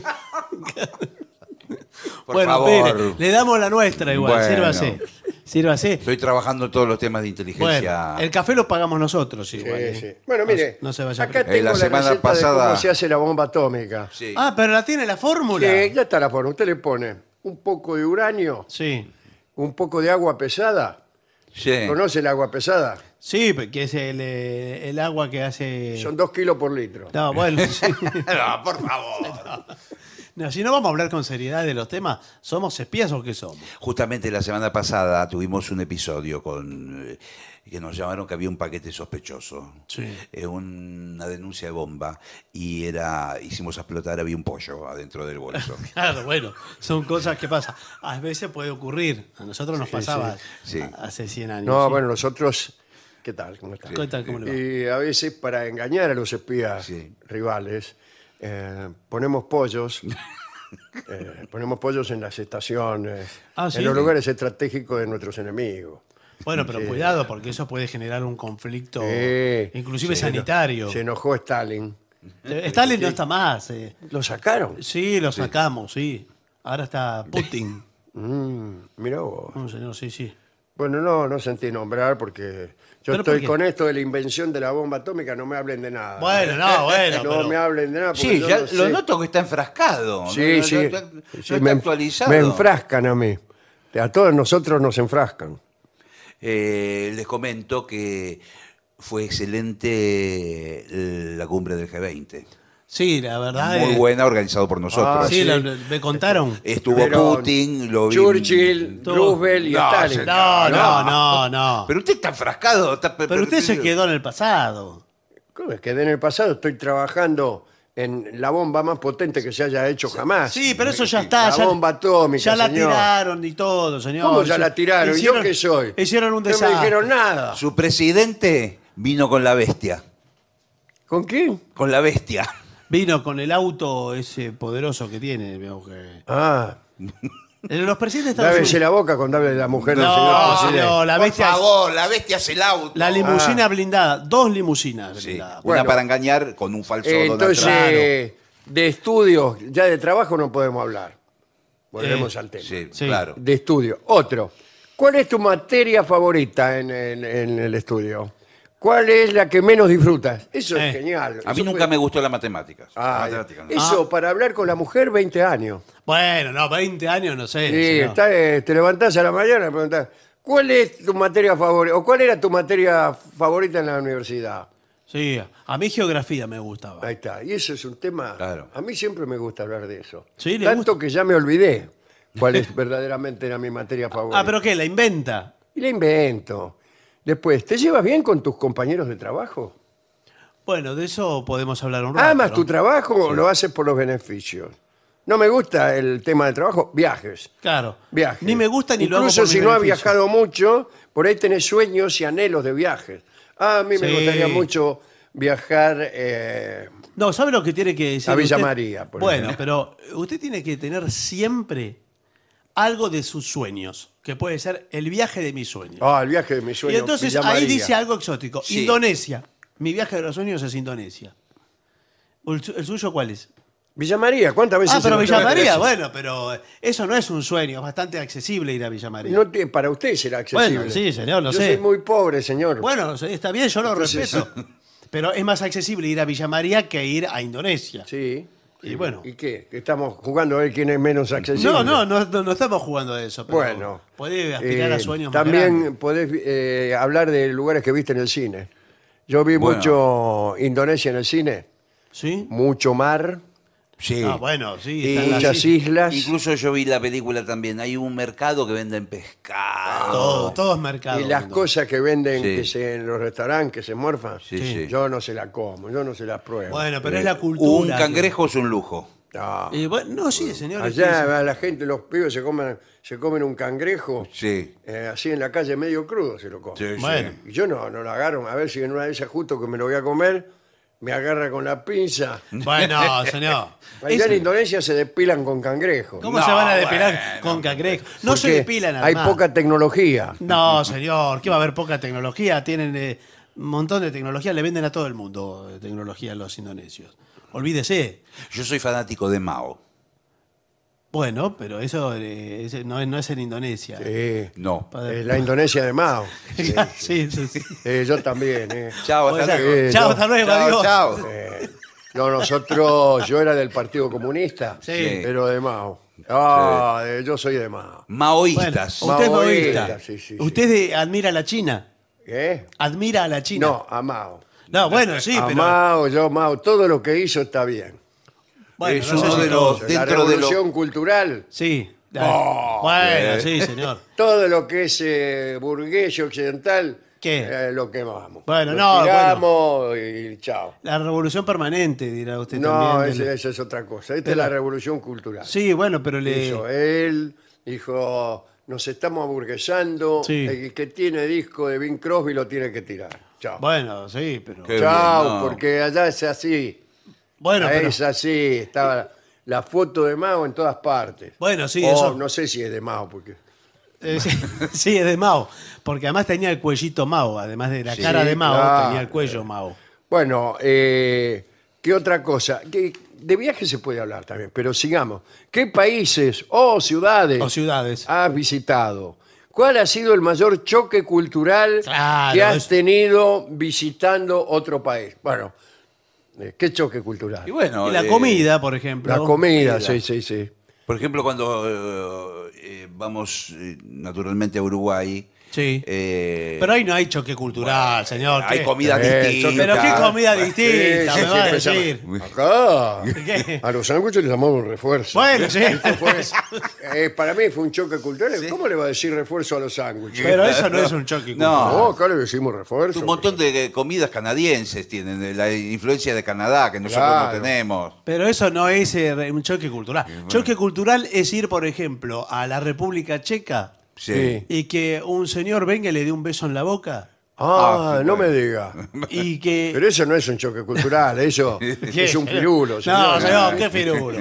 Por bueno, favor. mire, le damos la nuestra igual, Bueno. sírvase. Sírvase. Estoy trabajando en todos los temas de inteligencia. Bueno, el café lo pagamos nosotros Sí, igual. ¿eh? sí. Bueno, mire, No, no se vaya a acá preocupar. tengo la la, semana receta pasada- de cómo se hace la bomba atómica. Sí. Ah, pero la tiene la fórmula. Que ya está la forma. Usted le pone un poco de uranio, Sí. un poco de agua pesada. Sí. ¿Conoce el agua pesada? Sí, que es el, eh, el agua que hace. Son dos kilos por litro. No, bueno, sí. No, por favor. No, si no vamos a hablar con seriedad de los temas, ¿somos espías o qué somos? Justamente la semana pasada tuvimos un episodio con eh, que nos llamaron que había un paquete sospechoso. Sí. Eh, una denuncia de bomba y era hicimos explotar, había un pollo adentro del bolso. Claro, bueno, son cosas que pasan. A veces puede ocurrir. A nosotros nos pasaba sí. a- hace cien años. No, sí. bueno, nosotros... ¿Qué tal? ¿Cómo está? ¿Qué tal? ¿Cómo le va? Y a veces para engañar a los espías Sí. rivales, eh, ponemos pollos, eh, ponemos pollos en las estaciones, Ah, ¿sí? en los lugares estratégicos de nuestros enemigos. Bueno, pero cuidado, porque eso puede generar un conflicto, Sí, inclusive sí, sanitario. Se enojó Stalin. Eh, Stalin no está más. eh. ¿Lo sacaron? Sí, lo sacamos, sí. Ahora está Putin. Mm, mirá vos. No, señor, sí, sí. Bueno, no, no sentí nombrar porque yo ¿Pero por estoy qué? con esto de la invención de la bomba atómica, no me hablen de nada. Bueno, no, bueno, No pero- me hablen de nada porque Sí, yo ya no lo sé. noto que está enfrascado. Sí, no, no- sí. no está- no Sí, está me, actualizado. me enfrascan a mí. A todos nosotros nos enfrascan. Eh, les comento que fue excelente eh, la cumbre del G veinte. Sí, la verdad. Muy eh, buena, organizado por nosotros. Ah, Sí, sí. la- me contaron. Estuvo Pero Putin, lo vi. Churchill, Todo. Roosevelt y No, Stalin. señor. No, no, no, no. Pero usted está enfrascado. está- Pero usted se quedó en el pasado. ¿Cómo es que en el pasado estoy trabajando en la bomba más potente que se haya hecho jamás? Sí, pero eso ya está. La ya, bomba atómica, Ya la señor. tiraron y todo, señor. ¿Cómo ya Hici- la tiraron? ¿Y hicieron- ¿Yo qué soy? Hicieron un No desastre. me dijeron nada. Su presidente vino con la bestia. ¿Con quién? Con la bestia. Vino con el auto ese poderoso que tiene. veo que- Ah, Eh, Los presidentes de Estados lávese Unidos. la boca cuando hable de la mujer del No, señor presidente. no, la Por bestia. favor, la bestia es el auto. La limusina Ah. blindada. Dos limusinas Sí, blindadas. Bueno. una para engañar con un falso Eh, Donald entonces, Trump. eh, de estudios, ya de trabajo no podemos hablar. Volvemos Eh, al tema. Sí, Sí. claro. De estudio. Otro. ¿Cuál es tu materia favorita en, en- en el estudio? ¿Cuál es la que menos disfrutas? Eso Eh. es genial. A mí Eso nunca puede- me gustó la matemáticas. La Ah, matemática no. eso, para hablar con la mujer, veinte años. Bueno, no, veinte años, no sé. Sí, señor. está, eh, te levantás a la mañana y preguntás, ¿cuál es tu materia favorita? ¿O cuál era tu materia favorita en la universidad? Sí, a mí geografía me gustaba. Ahí está. Y eso es un tema. Claro. A mí siempre me gusta hablar de eso. Sí, ¿le Tanto gusta? que ya me olvidé cuál es verdaderamente era mi materia favorita. Ah, ¿pero qué? ¿La inventa? Y la invento. Después, ¿te llevas bien con tus compañeros de trabajo? Bueno, de eso podemos hablar un rato. ¿Amas ¿no? tu trabajo o lo haces por los beneficios? No me gusta el tema del trabajo, viajes. Claro. Viajes. Ni me gusta ni lo hago Incluso por si mis no has beneficios. viajado mucho, por ahí tenés sueños y anhelos de viajes. Ah, a mí me Sí. gustaría mucho viajar. eh, No, ¿sabe lo que tiene que decir? A Villa usted? María, por Bueno, ejemplo. pero usted tiene que tener siempre algo de sus sueños, que puede ser el viaje de mis sueños. Ah, el viaje de mis y sueños. entonces Villa ahí María. dice algo exótico. Sí. Indonesia. Mi viaje de los sueños es Indonesia. ¿El, su- el suyo cuál es? Villa María, ¿cuántas veces? Ah, pero se lo Villa tengo que María, decir? bueno, pero eso no es un sueño, es bastante accesible ir a Villa María. No te- para usted será accesible. Bueno, sí, señor, lo Yo sé. soy muy pobre, señor. Bueno, sí, está bien, yo lo Entonces- respeto. Pero es más accesible ir a Villa María que ir a Indonesia. Sí. Y bueno. ¿Y qué? ¿Que estamos jugando a ver quién es menos accesible? No, no, no, no, no estamos jugando a eso. Pero Bueno. puede aspirar eh, a sueños más También grandes. podés eh, hablar de lugares que viste en el cine. Yo vi Bueno. mucho Indonesia en el cine, ¿Sí? mucho mar, Sí. Ah, bueno, sí. Y están las muchas islas. islas. Incluso yo vi la película también. Hay un mercado que venden pescado. Todo, todo es mercado. Y las Mundo. cosas que venden Sí. que se, en los restaurantes que se morfan, Sí, sí. yo no se las como, yo no se las pruebo. Bueno, pero Eh, es la cultura. Un cangrejo es un lujo. No. Y bueno, no, sí, señor. Allá va la gente, los pibes se comen, se comen un cangrejo, Sí. eh, así en la calle medio crudo se lo comen. Sí, sí. Bueno. Y yo no, no lo agarro, a ver si en una de esas justo que me lo voy a comer, me agarra con la pinza. Bueno, señor. Allá Es- en Indonesia se despilan con cangrejos. ¿Cómo No, se van a depilar bueno, con cangrejo? No se Porque depilan hay además. poca tecnología. No, señor, ¿qué va a haber poca tecnología? Tienen eh, un montón de tecnología, le venden a todo el mundo eh, tecnología a los indonesios. Olvídese. Yo soy fanático de Mao. Bueno, pero eso eh, ese no, es, no es en Indonesia. Sí. No. Eh, la Indonesia de Mao. Sí. Sí, sí, sí. Eh, yo también. eh. Chao, hasta Bueno, luego. Eh, chao, no. hasta luego, Chao, adiós. chao. Eh, no, nosotros, yo era del Partido Comunista, Sí. pero de Mao. Ah, eh, yo soy de Mao. Bueno, Maoístas. usted es Maoísta, maoísta. sí, sí, sí. Usted eh, admira a la China. ¿Eh? Admira a la China. No, a Mao. No, bueno, sí, a pero. Mao, yo Mao, todo lo que hizo está bien. Bueno, Es no sé uno si de todo. los- la dentro de lo- revolución cultural, Sí. Oh, bueno, sí, señor. todo lo que es eh, burgués y occidental, ¿Qué? eh, lo quemamos. Bueno, Lo no, tiramos y chao. La revolución permanente, dirá usted No, también. ese- del- esa es otra cosa. Esta Pero- es la revolución cultural. Sí, bueno, pero le. Hizo él, dijo, nos estamos aburguesando, Sí. el que tiene disco de Bing Crosby lo tiene que tirar. Chao. Bueno, sí, pero. Qué Chao, bien, no. porque allá es así. Bueno, pero. es así, estaba la foto de Mao en todas partes. Bueno, sí, O eso. no sé si es de Mao, porque... Eh, sí, sí, es de Mao. Porque además tenía el cuellito Mao. Además de la Sí, cara de Mao, claro. tenía el cuello Mao. Bueno, eh, ¿qué otra cosa? Que de viaje se puede hablar también, pero sigamos. ¿Qué países o ciudades O ciudades. has visitado? ¿Cuál ha sido el mayor choque cultural Claro, que has es- tenido visitando otro país? Bueno, eh, ¿qué choque cultural? Y bueno, Y la eh, comida, por ejemplo. La comida, sí, sí, sí. Por ejemplo, cuando eh, eh, vamos eh, naturalmente a Uruguay. Sí. eh, Pero ahí no hay choque cultural, señor. hay ¿qué? comida Eh, distinta. Pero qué comida distinta, Sí, me sí, va a sí, decir. empezamos. Acá, ¿Qué? a los sándwiches les llamamos refuerzo. Bueno, sí. Esto fue- eh, para mí fue un choque cultural. ¿Cómo le va a decir refuerzo a los sándwiches? Pero eso no es un choque cultural. No. No, acá le decimos refuerzo. Un montón de comidas canadienses tienen, de la influencia de Canadá que nosotros Claro. no tenemos. Pero eso no es eh, un choque cultural. Choque cultural es ir, por ejemplo, a la República Checa Sí. Sí. y que un señor venga y le dé un beso en la boca Ah, Ah, no bueno. me diga. y que... Pero eso no es un choque cultural, eso ¿Qué? es un pirulo. No, señor. señor, qué firulo.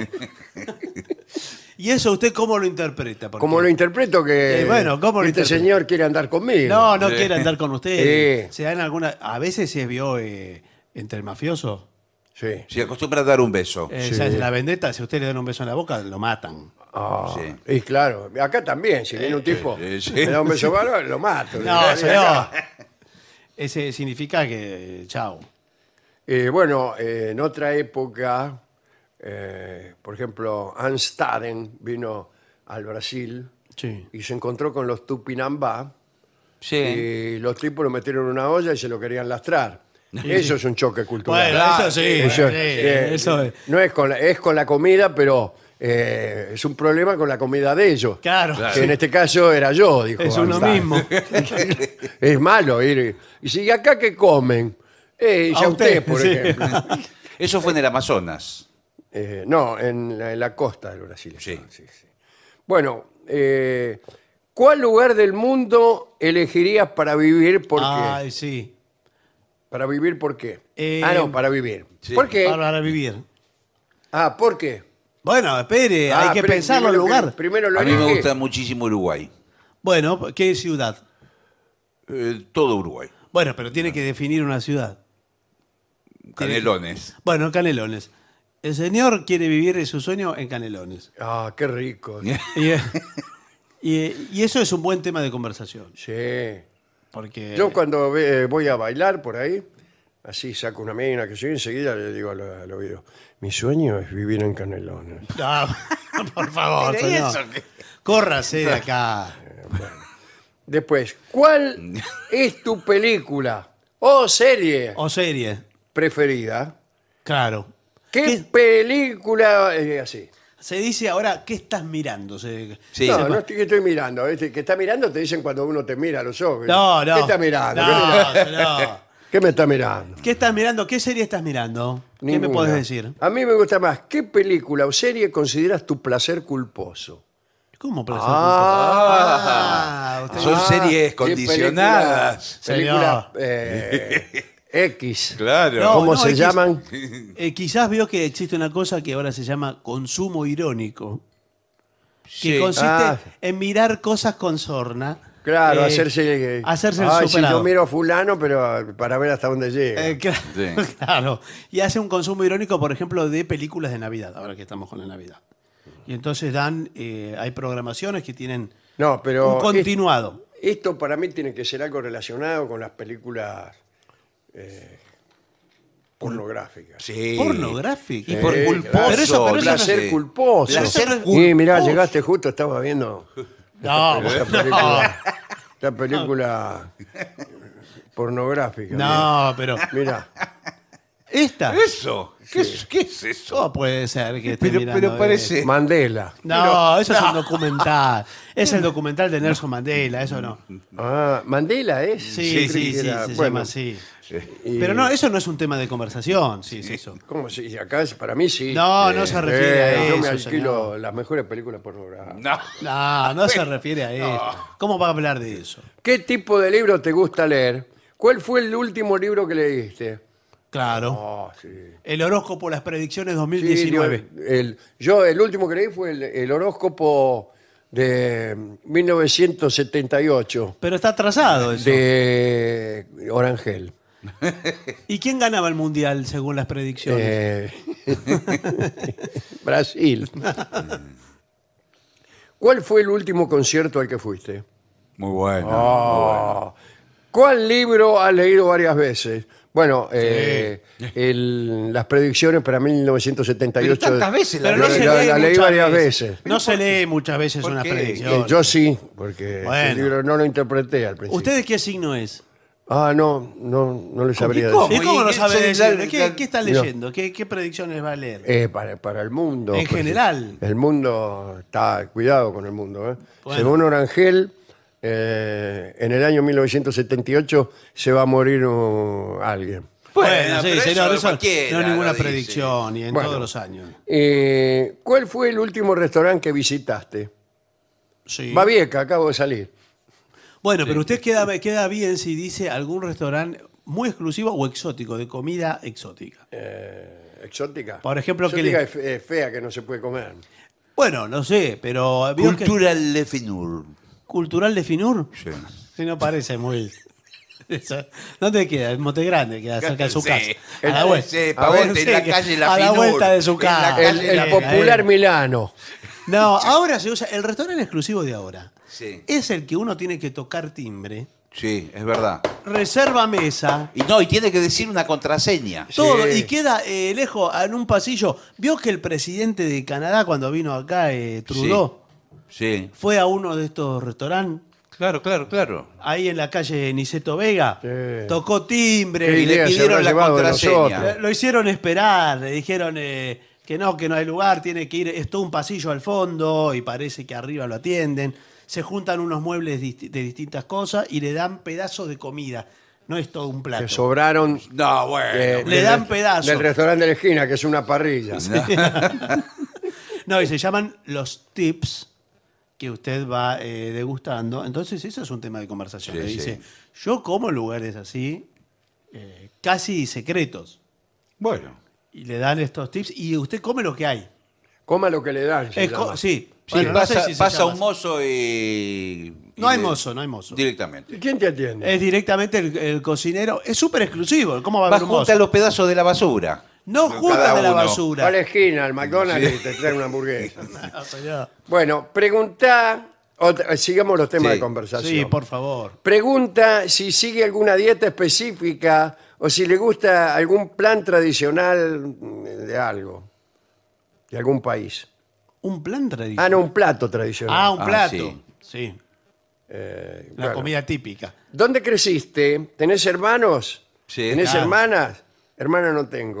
¿Y eso usted cómo lo interpreta? Porque- Como lo interpreto que Eh, bueno, ¿cómo lo este interpreta? señor quiere andar conmigo. No, no quiere andar con usted. Sí. Se dan alguna... A veces se vio eh, entre mafiosos. Sí. Se acostumbra a dar un beso. Eh, Sí. ¿sabes? La vendetta, si usted le dan un beso en la boca, lo matan. Ah, Sí. Y claro, acá también, si viene un tipo, sí, sí. me da un beso malo, lo mato. No, Y señor. acá, Ese significa que... Chao. eh, bueno, eh, en otra época, eh, por ejemplo, Hans Staden vino al Brasil Sí. y se encontró con los Tupinambá Sí. y los tipos lo metieron en una olla y se lo querían lastrar. Eso es un choque cultural. Bueno, eso sí. Eso, sí, eh, eso es. No es con la, es con la comida, pero eh, es un problema con la comida de ellos. Claro. Que en este caso era yo, dijo. Es uno Einstein. mismo. Es malo ir. Y si acá qué comen, eh, A ya usted, usted, por sí. ejemplo. Eso fue en el Amazonas. Eh, no, en la, en la costa del Brasil. Sí. sí, sí. Bueno, eh, ¿cuál lugar del mundo elegirías para vivir? ¿Por qué? Ay, sí. ¿Para vivir por qué? Eh, ah, no, para vivir. sí. ¿Por qué? Para vivir. Ah, ¿por qué? Bueno, espere, Ah, hay que pero pensarlo el primero que- lugar. Primero lo A mí me elige. gusta muchísimo Uruguay. Bueno, ¿qué ciudad? Eh, todo Uruguay. Bueno, pero tiene que definir una ciudad. Canelones. Bueno, Canelones. El señor quiere vivir su sueño en Canelones. Ah, qué rico. Y, y- y eso es un buen tema de conversación. Sí. Porque... Yo cuando ve- voy a bailar por ahí, así saco una mina que soy, enseguida le digo al, al oído, mi sueño es vivir en Canelones. Ah, por favor, Pero ¿y señor. eso qué? Córrase de acá. Después, ¿cuál es tu película o serie O serie. preferida? Claro. ¿Qué, ¿Qué? película? Eh, así. Se dice ahora, ¿qué estás mirando? Se- Sí. no, no estoy, que estoy mirando. ¿viste? Que está mirando te dicen cuando uno te mira a los ojos. No, no. ¿Qué está mirando? ¿Qué, No, mira- no. ¿Qué me está mirando? ¿Qué estás mirando? ¿Qué serie estás mirando? ¿Qué me Ninguna. puedes decir? A mí me gusta más. ¿Qué película o serie consideras tu placer culposo? ¿Cómo placer Ah. culposo? usted- Son Ah, series sí, condicionadas. Películas eh, X. Claro. No, ¿Cómo no, se X. llaman? Eh, quizás vio que existe una cosa que ahora se llama consumo irónico, que Sí. consiste Ah. en mirar cosas con sorna. Claro, eh, hacerse. hacerse el Ay, si superado. yo miro a fulano, pero para ver hasta dónde llega. Eh, claro, Sí. claro. Y hace un consumo irónico, por ejemplo, de películas de Navidad, ahora que estamos con la Navidad. Y entonces dan, eh, hay programaciones que tienen no, pero. un continuado. es- Esto para mí tiene que ser algo relacionado con las películas eh, pornográficas. Sí. Pornográfico. Y por Sí, culposo. claro. Pero eso- pero eso no placer sé. culposo. Placer Y mirá, culposo. llegaste justo, estaba viendo No, esta película, esta película pornográfica. no, pero Mira, esta. Eso. ¿Qué, es, ¿Qué es eso? ¿Cómo puede ser que esté Pero, mirando, pero eh? parece. Mandela. No, eso es un documental. Es el documental de Nelson Mandela, eso no. Ah, Mandela es. Sí, Yo creí sí, que sí, era- se bueno, llama así. y- Pero no, eso no es un tema de conversación, sí, es eso. ¿Cómo se dice? Acá es- para mí sí. No, no se refiere a Eh, Yo me eso, alquilo señor. las mejores películas pornográficas. No. No, no se refiere a eso. ¿Cómo va a hablar de eso? ¿Qué tipo de libro te gusta leer? ¿Cuál fue el último libro que leíste? Claro. Ah, sí. El horóscopo, las predicciones Sí, dos mil diecinueve. yo, el, yo el último que leí fue el, el horóscopo de mil novecientos setenta y ocho Pero está atrasado eso. de Orangel. ¿Y quién ganaba el mundial según las predicciones? Eh, Brasil. ¿Cuál fue el último concierto al que fuiste? Muy bueno. Ah. ¿Cuál libro has leído varias veces? Bueno, eh, el- las predicciones para mil novecientos setenta y ocho. Pero tantas veces la Pero no la- se la- lee la leí muchas varias veces. veces. No se lee muchas veces ¿Por una qué? predicción. Eh, yo sí, porque Bueno. el libro no lo interpreté al principio. ¿Usted de qué signo es? Ah, no, no, no le sabría ¿Cómo? decir. ¿Y cómo no ¿Y qué- sabe se- la- decir? ¿Qué, la- qué está No. leyendo? ¿Qué, qué predicciones va a leer? Eh, para, para el mundo. En porque general. El mundo está, cuidado con el mundo. ¿eh? Bueno. Según Orangel, eh, en el año mil novecientos setenta y ocho se va a morir uh, alguien. Bueno, sí, pero señor, eso cualquiera no es ninguna lo dice. predicción, y en Bueno. todos los años. Eh, ¿Cuál fue el último restaurante que visitaste? Sí. Babieca, acabo de salir. Bueno, pero usted queda, queda bien si dice algún restaurante muy exclusivo o exótico, de comida exótica. ¿Exótica? Por ejemplo, que Exótica le- es fe- es fea, que no se puede comer. Bueno, no sé, pero... ¿vio que- Cultural de Finur. ¿Cultural de Finur? Sí. Sí, no parece muy... Eso- ¿Dónde queda? En Monte Grande, queda cerca de su Sí. casa. A El- la vuelta. sí, A ver, Pavote, en la que- calle La A la Finur. vuelta de su En la casa. El, calle el Venga, popular eh. Milano. No, ahora se usa... El restaurante exclusivo de ahora Sí. es el que uno tiene que tocar timbre, Sí, es verdad. reserva mesa... Y no, y tiene que decir una contraseña. Todo, Sí. y queda eh, lejos en un pasillo. ¿Vio que el presidente de Canadá, cuando vino acá, eh, Trudeau, Sí. fue a uno de estos restaurantes Claro, claro, claro. ahí en la calle Niceto Vega? Sí. Tocó timbre. ¿Qué y le idea se pidieron habrá la llevado de contraseña. nosotros? Lo lo hicieron esperar, le dijeron eh, que no, que no hay lugar, tiene que ir, es todo un pasillo al fondo y parece que arriba lo atienden. Se juntan unos muebles disti- de distintas cosas y le dan pedazos de comida. No es todo un plato. Que sobraron No, bueno. eh, Le del- dan pedazos. del restaurante de la esquina, que es una parrilla. No, y se llaman los tips que usted va eh, degustando. Entonces, eso es un tema de conversación. Sí, Le sí. dice, yo como en lugares así, eh, casi secretos. Bueno. Y le dan estos tips y usted come lo que hay. Coma lo que le dan. se Es co- llama. sí. Sí, Bueno, no sé pasa, si se pasa llama un mozo y... No y hay le- mozo, no hay mozo. Directamente. ¿Y quién te atiende? Es directamente el, el cocinero. Es súper exclusivo. ¿Cómo va a Va haber un junta mozo? los pedazos de la basura. No Cada junta de la uno. Va a basura. la esquina, al McDonald's, y te traen una hamburguesa. No, señor. Bueno, pregunta. otra- sigamos los temas Sí. de conversación. Sí, por favor. Pregunta si sigue alguna dieta específica o si le gusta algún plan tradicional de algo, de algún país. Un plan tradicional. Ah, no, un plato tradicional. Ah, un Ah, plato. sí. Sí. Eh, La bueno. comida típica. ¿Dónde creciste? ¿Tenés hermanos? Sí, ¿Tenés claro. hermanas? Hermana no tengo.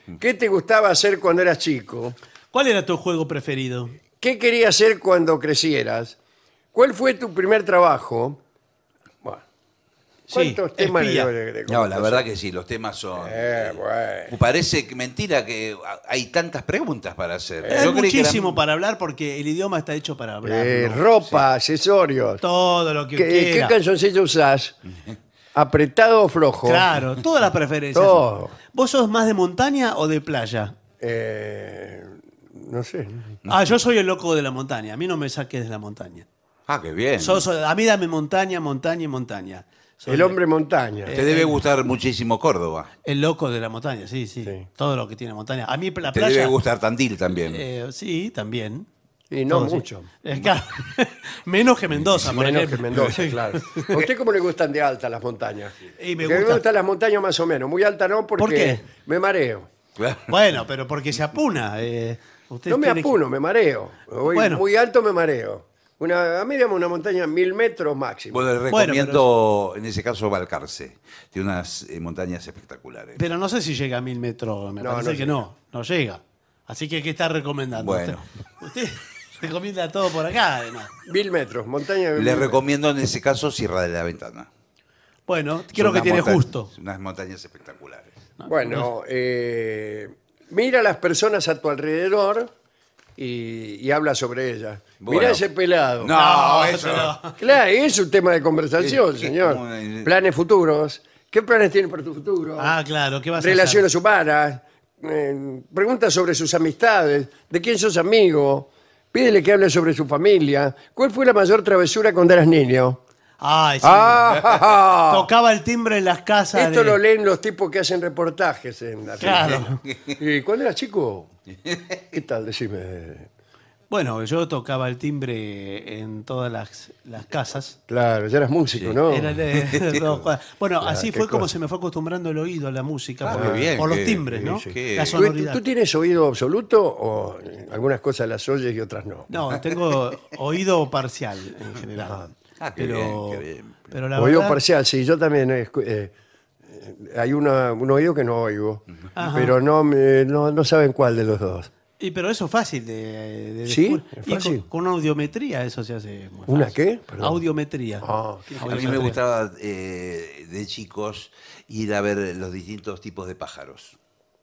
¿Qué te gustaba hacer cuando eras chico? ¿Cuál era tu juego preferido? ¿Qué querías hacer cuando crecieras? ¿Cuál fue tu primer trabajo? Bueno, ¿cuántos Sí, temas espía. de, de- de No, la conversación? verdad que sí, los temas son... Eh, bueno. Parece que mentira que hay tantas preguntas para hacer. Hay Yo creí que muchísimo eran- para hablar porque el idioma está hecho para hablar. Eh, ropa, accesorios. Todo lo que ¿Qué, ¿Qué quiera. calzoncillo usás? ¿Apretado o flojo? Claro, todas las preferencias. Todo. ¿Vos sos más de montaña o de playa? Eh, no sé. Ah, yo soy el loco de la montaña. A mí no me saques de la montaña. Ah, qué bien. Sos- a mí dame montaña, montaña y montaña. Soy El hombre montaña. Te debe gustar muchísimo Córdoba. El loco de la montaña, sí, sí. Sí. Todo lo que tiene montaña. A mí la Te playa... debe gustar Tandil también. eh, sí, también. Y no Todo, sí. mucho. Eh, claro. Menos que Mendoza, por Menos ejemplo. que Mendoza, claro. ¿A usted cómo le gustan de alta las montañas? Y me Porque a mí gusta- me gustan las montañas más o menos. Muy alta no, porque ¿Por qué? me mareo. Claro. Bueno, pero porque se apuna. eh, usted No me tiene que- apuno, me mareo. Voy Bueno. muy alto, me mareo. Una, a mí, digamos, una montaña mil metros máximo. Bueno, le Bueno, recomiendo, en ese caso, Balcarce. Tiene unas eh, montañas espectaculares. Pero no sé si llega a mil metros. Me No, parece no que llega. no. No llega. Así que, ¿qué está recomendando? Bueno. Usted, usted recomienda todo por acá, además. Mil metros, montaña de Le mil metros. recomiendo, en ese caso, Sierra de la Ventana. Bueno, Son creo que unas tiene monta- justo. Unas montañas espectaculares. Bueno, eh, mira a las personas a tu alrededor y, y habla sobre ellas. Bueno. Mira ese pelado. No, eso no. Claro, es un tema de conversación, ¿Qué- qué- señor. cómo es? Planes futuros. ¿Qué planes tiene para tu futuro? Ah, claro, ¿qué vas a Relaciones humanas. eh, pregunta sobre sus amistades. ¿De quién sos amigo? Pídele que hable sobre su familia. ¿Cuál fue la mayor travesura cuando eras niño? Ay, sí. Ah, ja, ja. Tocaba el timbre en las casas. Esto de- lo leen los tipos que hacen reportajes en la Claro. ¿Y cuando eras chico? ¿Qué tal? Decime. Bueno, yo tocaba el timbre en todas las, las casas. Claro, ya eras músico, ¿no? Era de- dos cuadras. Bueno, Claro, así qué fue como cosa. se me fue acostumbrando el oído a la música. Ah, por, qué bien, por los qué- timbres, ¿no? sí, sí. La ¿Tú, sonoridad. tú tienes oído absoluto o algunas cosas las oyes y otras no? No, tengo oído parcial en general. Ah, qué pero, bien, qué bien. pero la Oído verdad- parcial, sí, yo también. eh, escu- eh, eh, hay una- un oído que no oigo, Ajá. pero no, me- no, no saben cuál de los dos. Y pero eso es fácil de, de ¿Sí? descubrir. ¿Es Y con- fácil? Con, una audiometría eso se hace muy ¿Una fácil. qué? Perdón. Audiometría. Ah, A mí me gustaba eh, de chicos ir a ver los distintos tipos de pájaros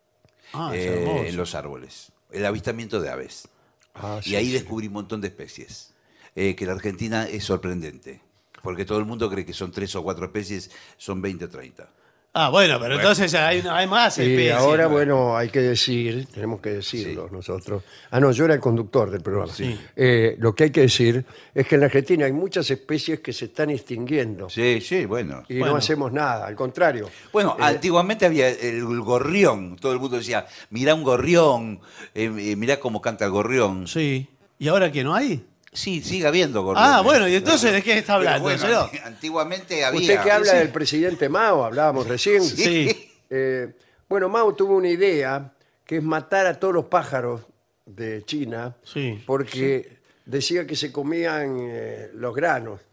Ah, es eh, hermoso. en los árboles. El avistamiento de aves. Ah, y sí, ahí sí. descubrí un montón de especies. Eh, que la Argentina es sorprendente. Porque todo el mundo cree que son tres o cuatro especies, son veinte o treinta. Ah, bueno, pero entonces hay, una- hay más Y especies. ahora, bueno, hay que decir, tenemos que decirlo nosotros. Ah, no, yo era el conductor del programa. Eh, lo que hay que decir es que en la Argentina hay muchas especies que se están extinguiendo Sí, sí, bueno. y Bueno. no hacemos nada, al contrario. Bueno, Eh, antiguamente había el gorrión. Todo el mundo decía, mirá un gorrión, eh, eh, mirá cómo canta el gorrión. Sí. ¿Y ahora que no hay? Sí, sigue habiendo gorriones. Ah, bueno, ¿y entonces de qué está Pero hablando, bueno, señor? antiguamente había... Usted que habla Sí. del presidente Mao, hablábamos recién. Sí. Eh, bueno, Mao tuvo una idea que es matar a todos los pájaros de China Sí. porque decía que se comían eh, los granos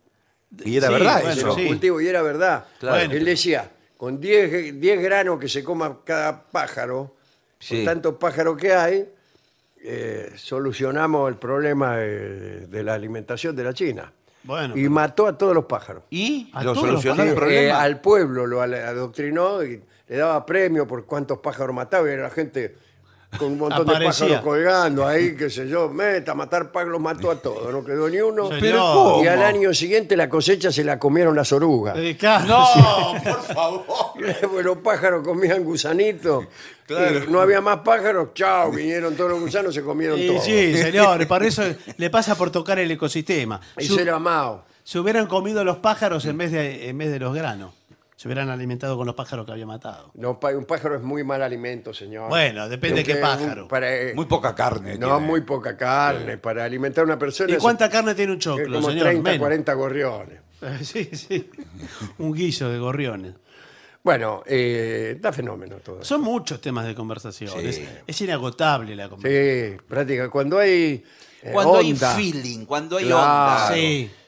Y era Sí, verdad bueno, de eso. los sí. cultivos, y era verdad. Claro. Él decía, con diez diez granos que se coma cada pájaro, Sí. con tantos pájaros que hay, eh, solucionamos el problema de, de la alimentación de la China. Bueno, Y pero- mató a todos los pájaros. ¿Y A lo todos los solucionó el Eh, problema? al pueblo lo al- adoctrinó y le daba premio por cuántos pájaros mataba y era la gente con un montón Aparecía. de pájaros colgando ahí, qué sé yo, meta, matar pájaros, mató a todos, no quedó ni uno. Señor. Pero ¿cómo? Y al año siguiente la cosecha se la comieron las orugas. Eh, claro, No, por favor. Pues los pájaros comían gusanitos. Claro. Y no había más pájaros, chao, vinieron todos los gusanos, se comieron sí, todos. sí, señor, para eso le pasa por tocar el ecosistema. Y Su- se era Mao. se hubieran comido los pájaros en vez de, en vez de los granos. Se hubieran alimentado con los pájaros que había matado. No, pa- un pájaro es muy mal alimento, señor. Bueno, depende de qué Porque pájaro. un- para, eh, Muy poca carne. no, tiene. muy poca carne. Para alimentar a una persona ¿Y es- cuánta carne tiene un es choclo, como señor? treinta, Menos. cuarenta gorriones. Eh, Sí, sí. Un guiso de gorriones. Bueno, eh, está fenómeno todo. Son muchos temas de conversación. Sí. Es, es inagotable la conversación. Sí, práctica. Cuando hay eh, Cuando hay onda, feeling, cuando hay Claro. onda. Sí.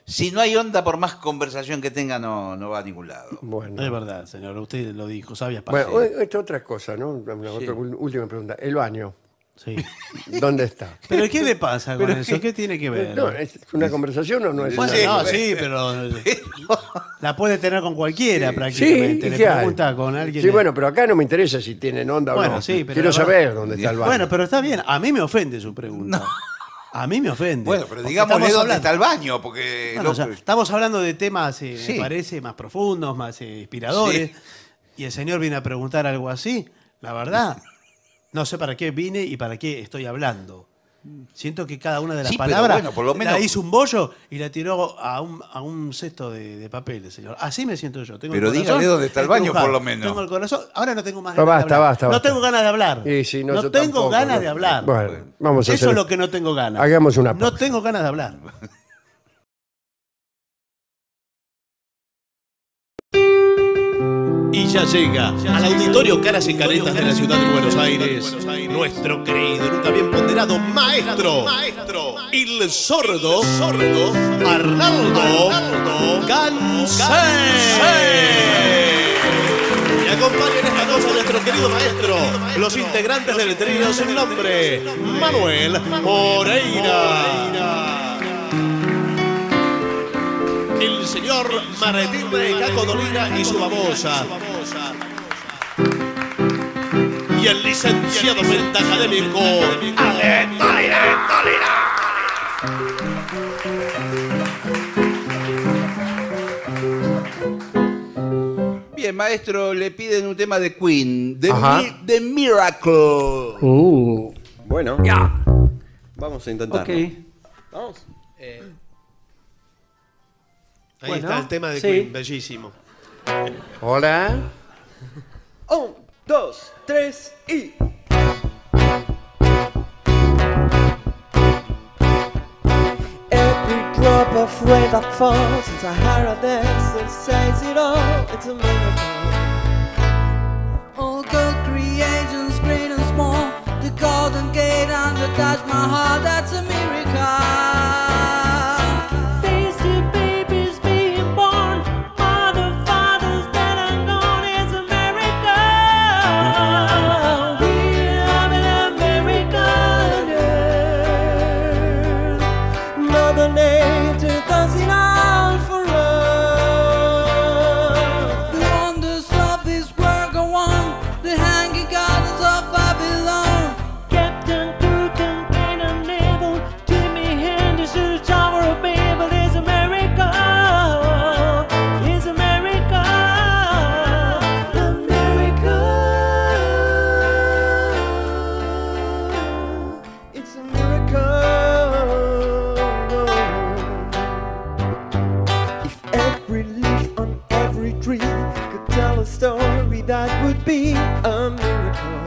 Si no hay onda, por más conversación que tenga, no, no va a ningún lado. Bueno, Es verdad, señor. Usted lo dijo, sabias bueno palabras. esta otra cosa, ¿no? Una otra última pregunta. El baño, Sí. ¿dónde está? ¿Pero qué le pasa con eso? ¿Qué tiene que ver? No, ¿es una conversación o no es Bueno, una- no, sí, pero la puede tener con cualquiera prácticamente. ¿y Le qué hay? pregunta con alguien. Sí, bueno, pero acá no me interesa si tienen onda o Bueno, no. sí, pero Quiero la verdad- saber dónde está el baño. Bueno, pero está bien. A mí me ofende su pregunta. A mí me ofende. Bueno, pero Porque digámosle estamos dónde hablando- está el baño, porque... Bueno, o sea, no- estamos hablando de temas, eh, Sí. me parece, más profundos, más eh, inspiradores. Sí. Y el señor viene a preguntar algo así. La verdad, no sé para qué vine y para qué estoy hablando. Siento que cada una de las Sí, pero palabras bueno, por lo menos- la hizo un bollo y la tiró a un, a un cesto de, de papeles, señor. Así me siento yo. Tengo el Pero corazón dígale dónde está el baño, estrujado. por lo menos. Tengo el corazón. Ahora no tengo más No, ganas basta, de hablar. basta, No basta. tengo ganas de hablar. Y sí, no, no yo tengo tampoco, ganas ¿no? de hablar. Bueno, vamos a Eso hacer... es lo que no tengo ganas. Hagamos una No pausa. tengo ganas de hablar. Y ya llega al Auditorio Caras y Caretas de la ciudad de Buenos Aires nuestro querido y nunca bien ponderado maestro, el sordo, Arnaldo Gansé. Y acompañan esta noche a nuestro querido maestro, los integrantes del trío sin nombre, Manuel Moreira, el señor Martín de Caco Dolina y su babosa, y el licenciado pentacadémico Ale Dolina. Bien, maestro, le piden un tema de Queen, de Ajá. Mi- The Miracle. Uh, Bueno, vamos a intentarlo. Ok. Vamos. Ahí Bueno, está el tema de sí. Queen, bellísimo. hola. Un, dos, tres y. Every drop of rain that falls in Sahara desert says it all. It's a miracle. All good creations, great and small. The Golden Gate and the Taj Mahal, that's a miracle. These two babies being born, mother, fathers that are gone, is a miracle. We're having a miracle on earth. Mother Nature does it all for us. The wonders of this world go on, the hanging gardens of Babylon. Captain Cook and Cain and Abel, Jimi Hendrix to the Tower of Babel is a miracle, is a miracle, a miracle. It's a miracle. If every leaf on every tree could tell a story, that would be a miracle.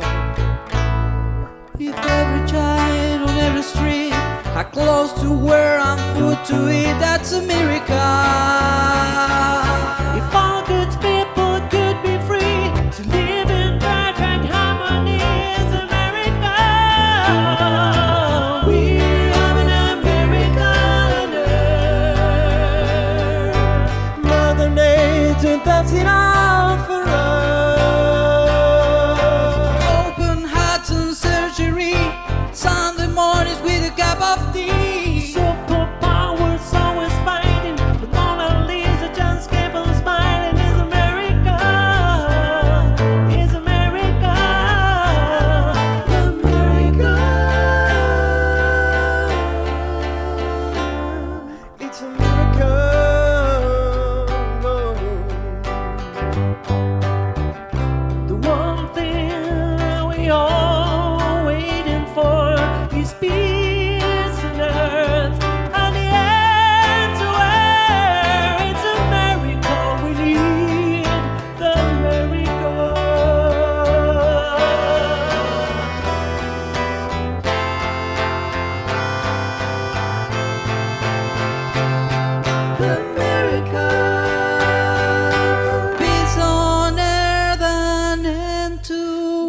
If every child on every street had clothes to wear and food to eat, that's a miracle. If all good people could be free to live in perfect harmony, is a miracle. We're having a miracle on earth. Mother Nature does it all for us. Open hearts and surgery, Sunday mornings with a cup of tea. Superpowers always fighting, but Mona Lisa just kept on smiling. It's a miracle, it's a miracle, a miracle. It's a miracle. The one thing we all waiting for is peace on earth and the end to where it's a miracle we need, the miracle. The miracle, peace on earth and end to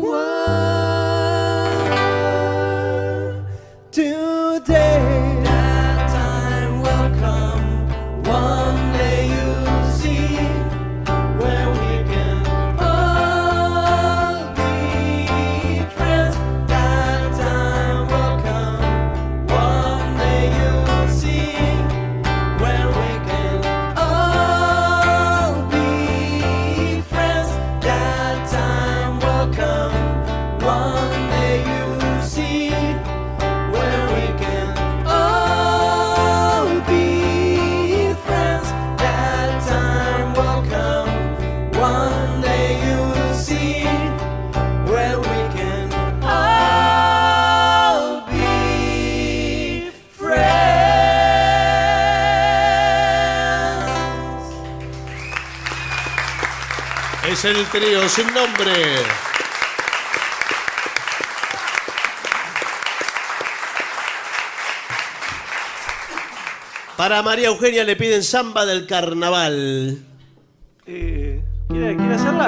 war. Today, That time will come es el trío sin nombre. Para María Eugenia le piden samba del carnaval. Eh, ¿quiere, ¿Quiere hacerla?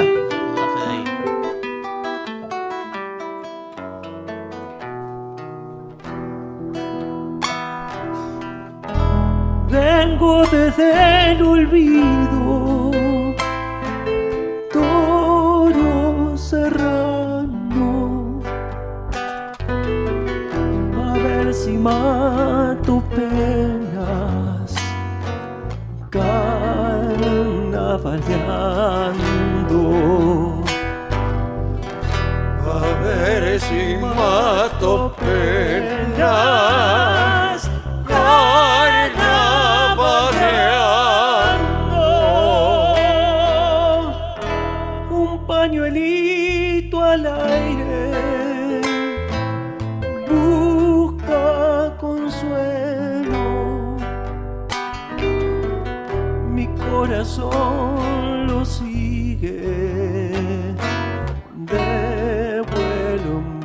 Vengo desde el olvido, toro serrano, a ver si mato penas carnavaleando. A ver si mato penas carnavaleando. Un pañuelito al aire busca consuelo, mi corazón lo sigue de vuelo en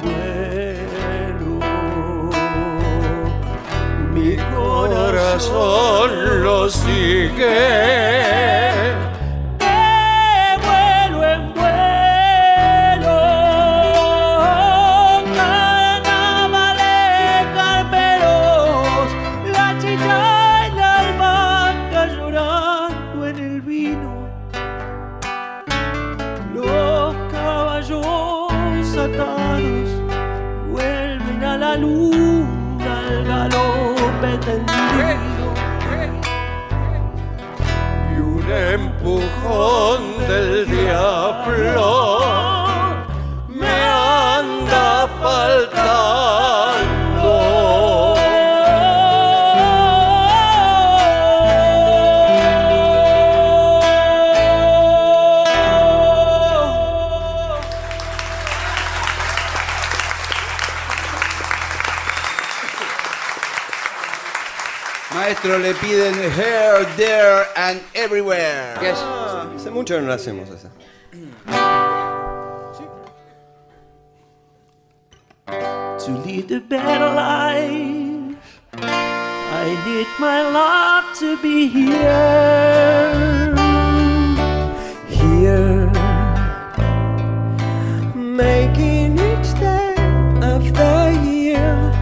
vuelo. Mi corazón lo sigue de vuelo en vuelo. Carnavales carperos, la chicha y la albahaca llorando en el vino. Los caballos atados vuelven a la luna al galope tendido. Y un empujón del diablo me anda faltando. Maestro, le piden here, there and everywhere. Yes. Ah, hace mucho que no la hacemos esa. To lead a better life, I need my love to be here, here, making each day of the year,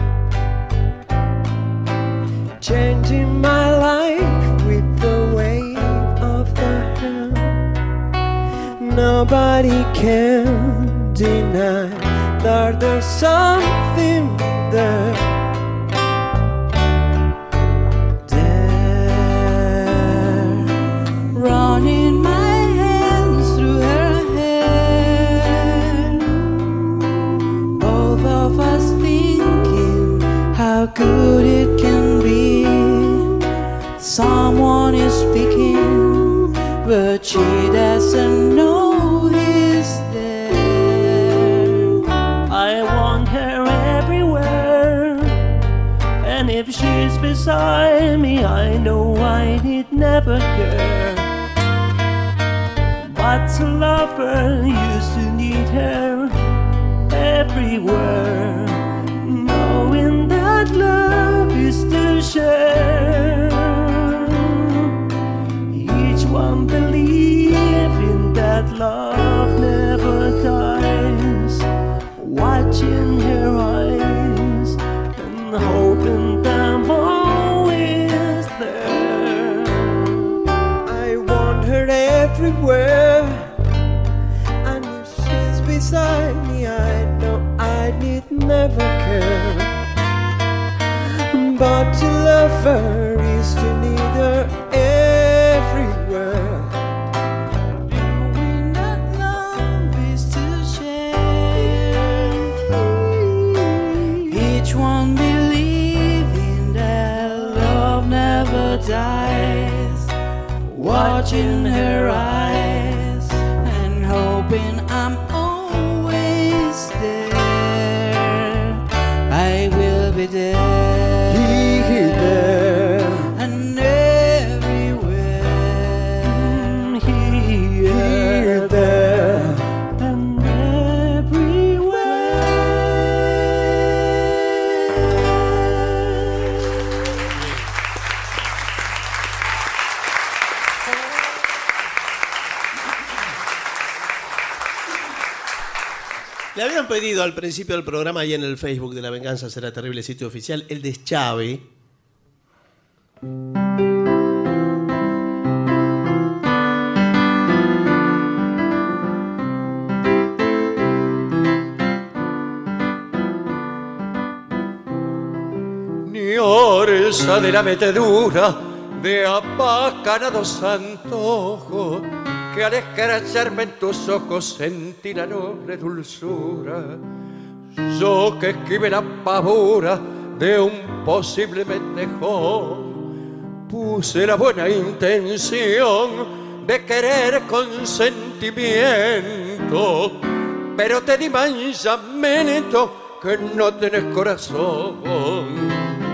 changing my life with the wave of the hand. Nobody can deny that there's something there. There, Running my hands through her hair, both of us thinking how good it can be. Someone is speaking, but she doesn't know he's there. I want her everywhere, and if she's beside me, I know I need never care. But to love her, used to need her everywhere, knowing that love is to share. Each one believing that love never dies, watching her eyes and hoping I'm always there. I want her everywhere, and if she's beside me, I know I need never care. But to love her is to need her everywhere. Knowing that love is to share, each one believing that love never dies, watching her eyes and hoping I'm always there. I will be there, Here, and everywhere. here, there. pedido al principio del programa y en el Facebook de La Venganza Será Terrible, sitio oficial, el de Xavi. Ni orza de la metedura de apacanados antojos, que al escracharme en tus ojos sentí la noble dulzura. Yo que esquive la pavura de un posible mendejón, puse la buena intención de querer con sentimiento, pero te di mansamente que no tenés corazón.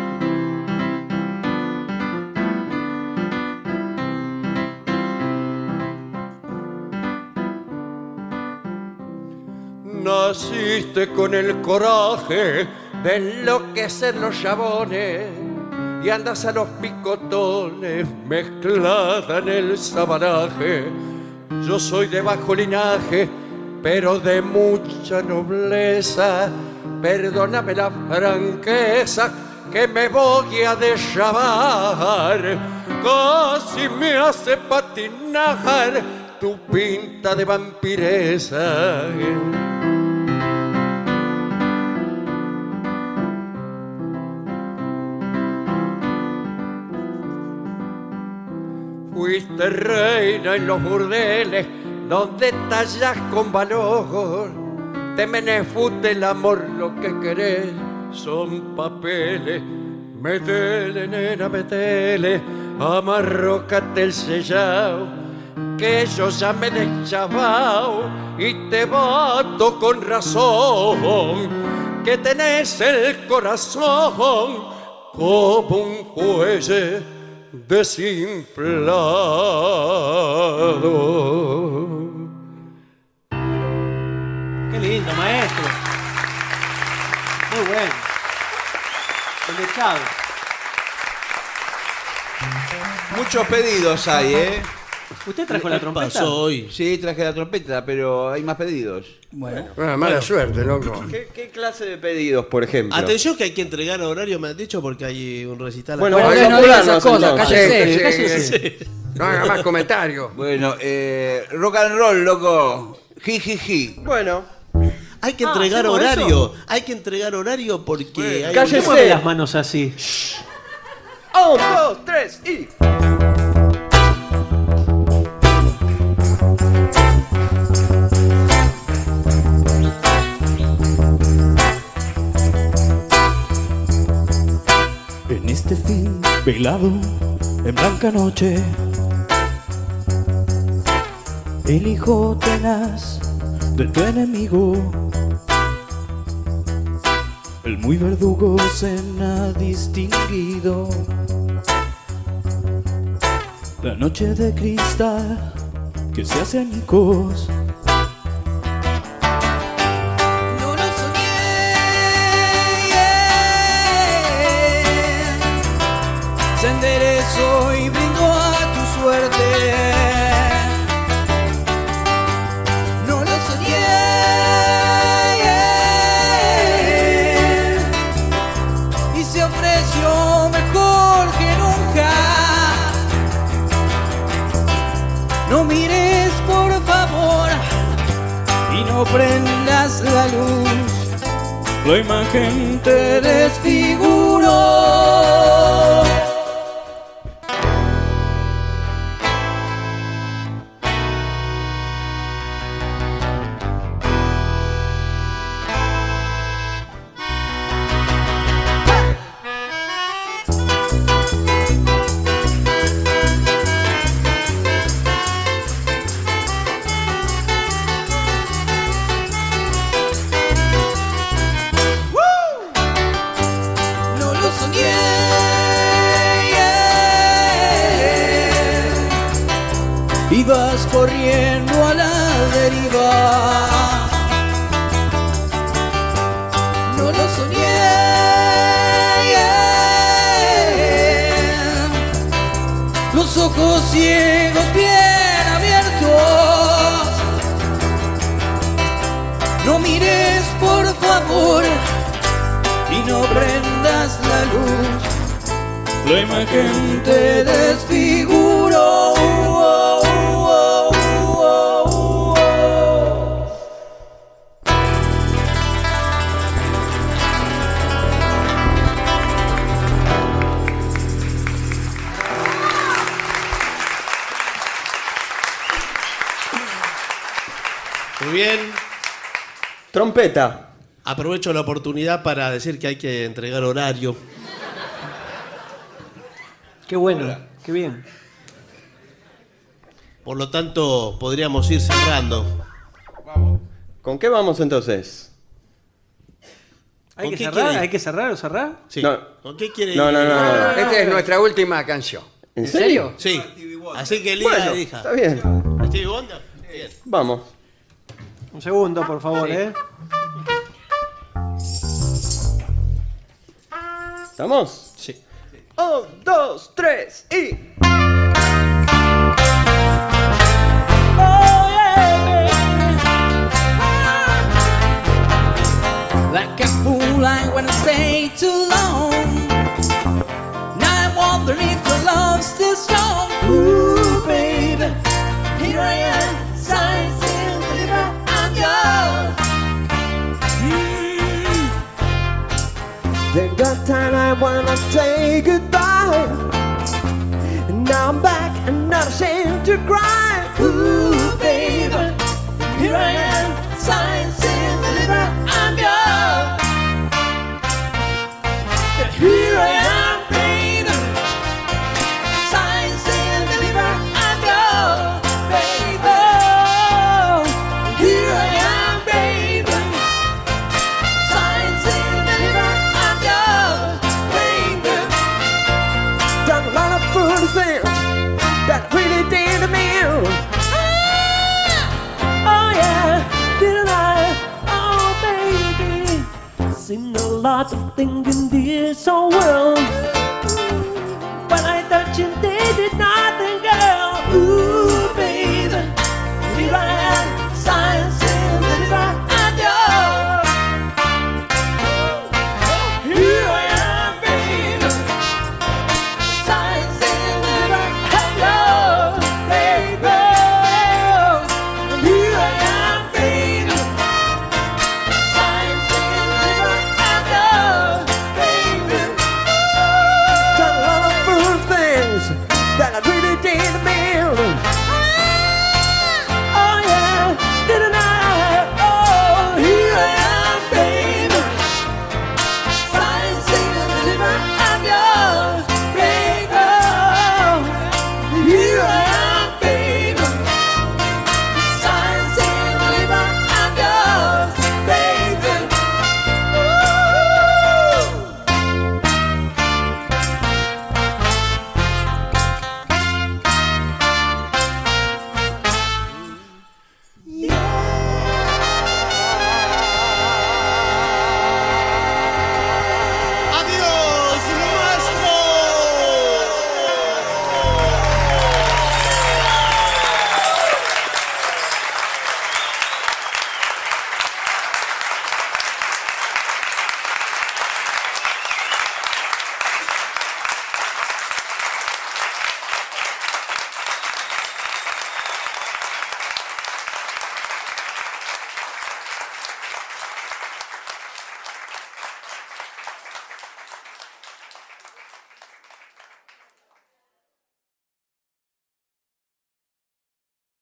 Naciste con el coraje de enloquecer los chabones y andas a los picotones mezclada en el sabanaje. Yo soy de bajo linaje, pero de mucha nobleza. Perdóname la franqueza que me voy a deschavar. Casi me hace patinar tu pinta de vampiresa. Fuiste reina en los burdeles donde tallas con valor. Te menefute el amor, lo que querés son papeles. Metele, nena, metele, amarrócate el sellao, que yo ya me he deschavao y te bato con razón, que tenés el corazón como un fuelle desinflado. Qué lindo, maestro. Muy bueno. El de Xavi. Muchos pedidos hay, ¿eh? ¿Usted trajo la trompeta? Pasó hoy. Sí, traje la trompeta, pero hay más pedidos. Bueno. Ah, mala suerte, loco. ¿Qué, ¿Qué clase de pedidos, por ejemplo? Atención que hay que entregar horario, me han dicho, porque hay un recital. Bueno, acá. bueno, no diga esas cosas, cállese, cállese, cállese. cállese. No haga más comentarios. Bueno, eh, rock and roll, loco. Jijiji. Bueno. Hay que Ah, entregar ¿hacemos horario. eso? Hay que entregar horario porque hay cállese. ¿Cómo mueve las manos así? Un, dos, tres y... En este fin velado, en blanca noche, el hijo tenaz de tu enemigo, el muy verdugo cena distinguido. La noche de cristal que se hace añicos. No lo soñé, se enderezó y brindó a tu suerte. No lo soñé, y se ofreció mejor que nunca. No mires por favor y no prendas la luz, La imagen te desfiguró. No lo soñé, ibas corriendo a la deriva. No lo soñé, los ojos ciegos bien abiertos. No mires por favor y no prendas la luz. La imagen te desfiguró. Oh, oh, oh, oh, oh. Muy bien. Trompeta. Aprovecho la oportunidad para decir que hay que entregar horario. Qué bueno, qué bien. Por lo tanto, podríamos ir cerrando. ¿Con qué vamos entonces? ¿Hay ¿Con que qué cerrar? quiere? ¿Hay que cerrar o cerrar? Sí. No. ¿Con qué quiere No, ir? no, no, no, no. Esta es nuestra última canción. ¿En serio? Sí. Así que elija, Bueno, elija. está bien. Stevie Wonder. Bien. Vamos. Un segundo, por favor, ¿eh? ¿Estamos? Sí. Un, dos, tres y... Like a fool, I wanna stay too long. Now I'm wondering if your love's still strong. Ooh, baby, here I am, signs in the river, I'm yours. Mm. Then that time I wanna say goodbye. And now I'm back and not ashamed to cry. Ooh, baby, here I am, signs in the river, I'm yours. Here I am, baby, signs in the river, I'm yours, baby. Here I am, baby, signs in the river, I'm yours, baby. Done a lot of foolish things that really did me in. Oh yeah, didn't I? Oh baby, seen a lot of things in this whole world, but I thought you did it not.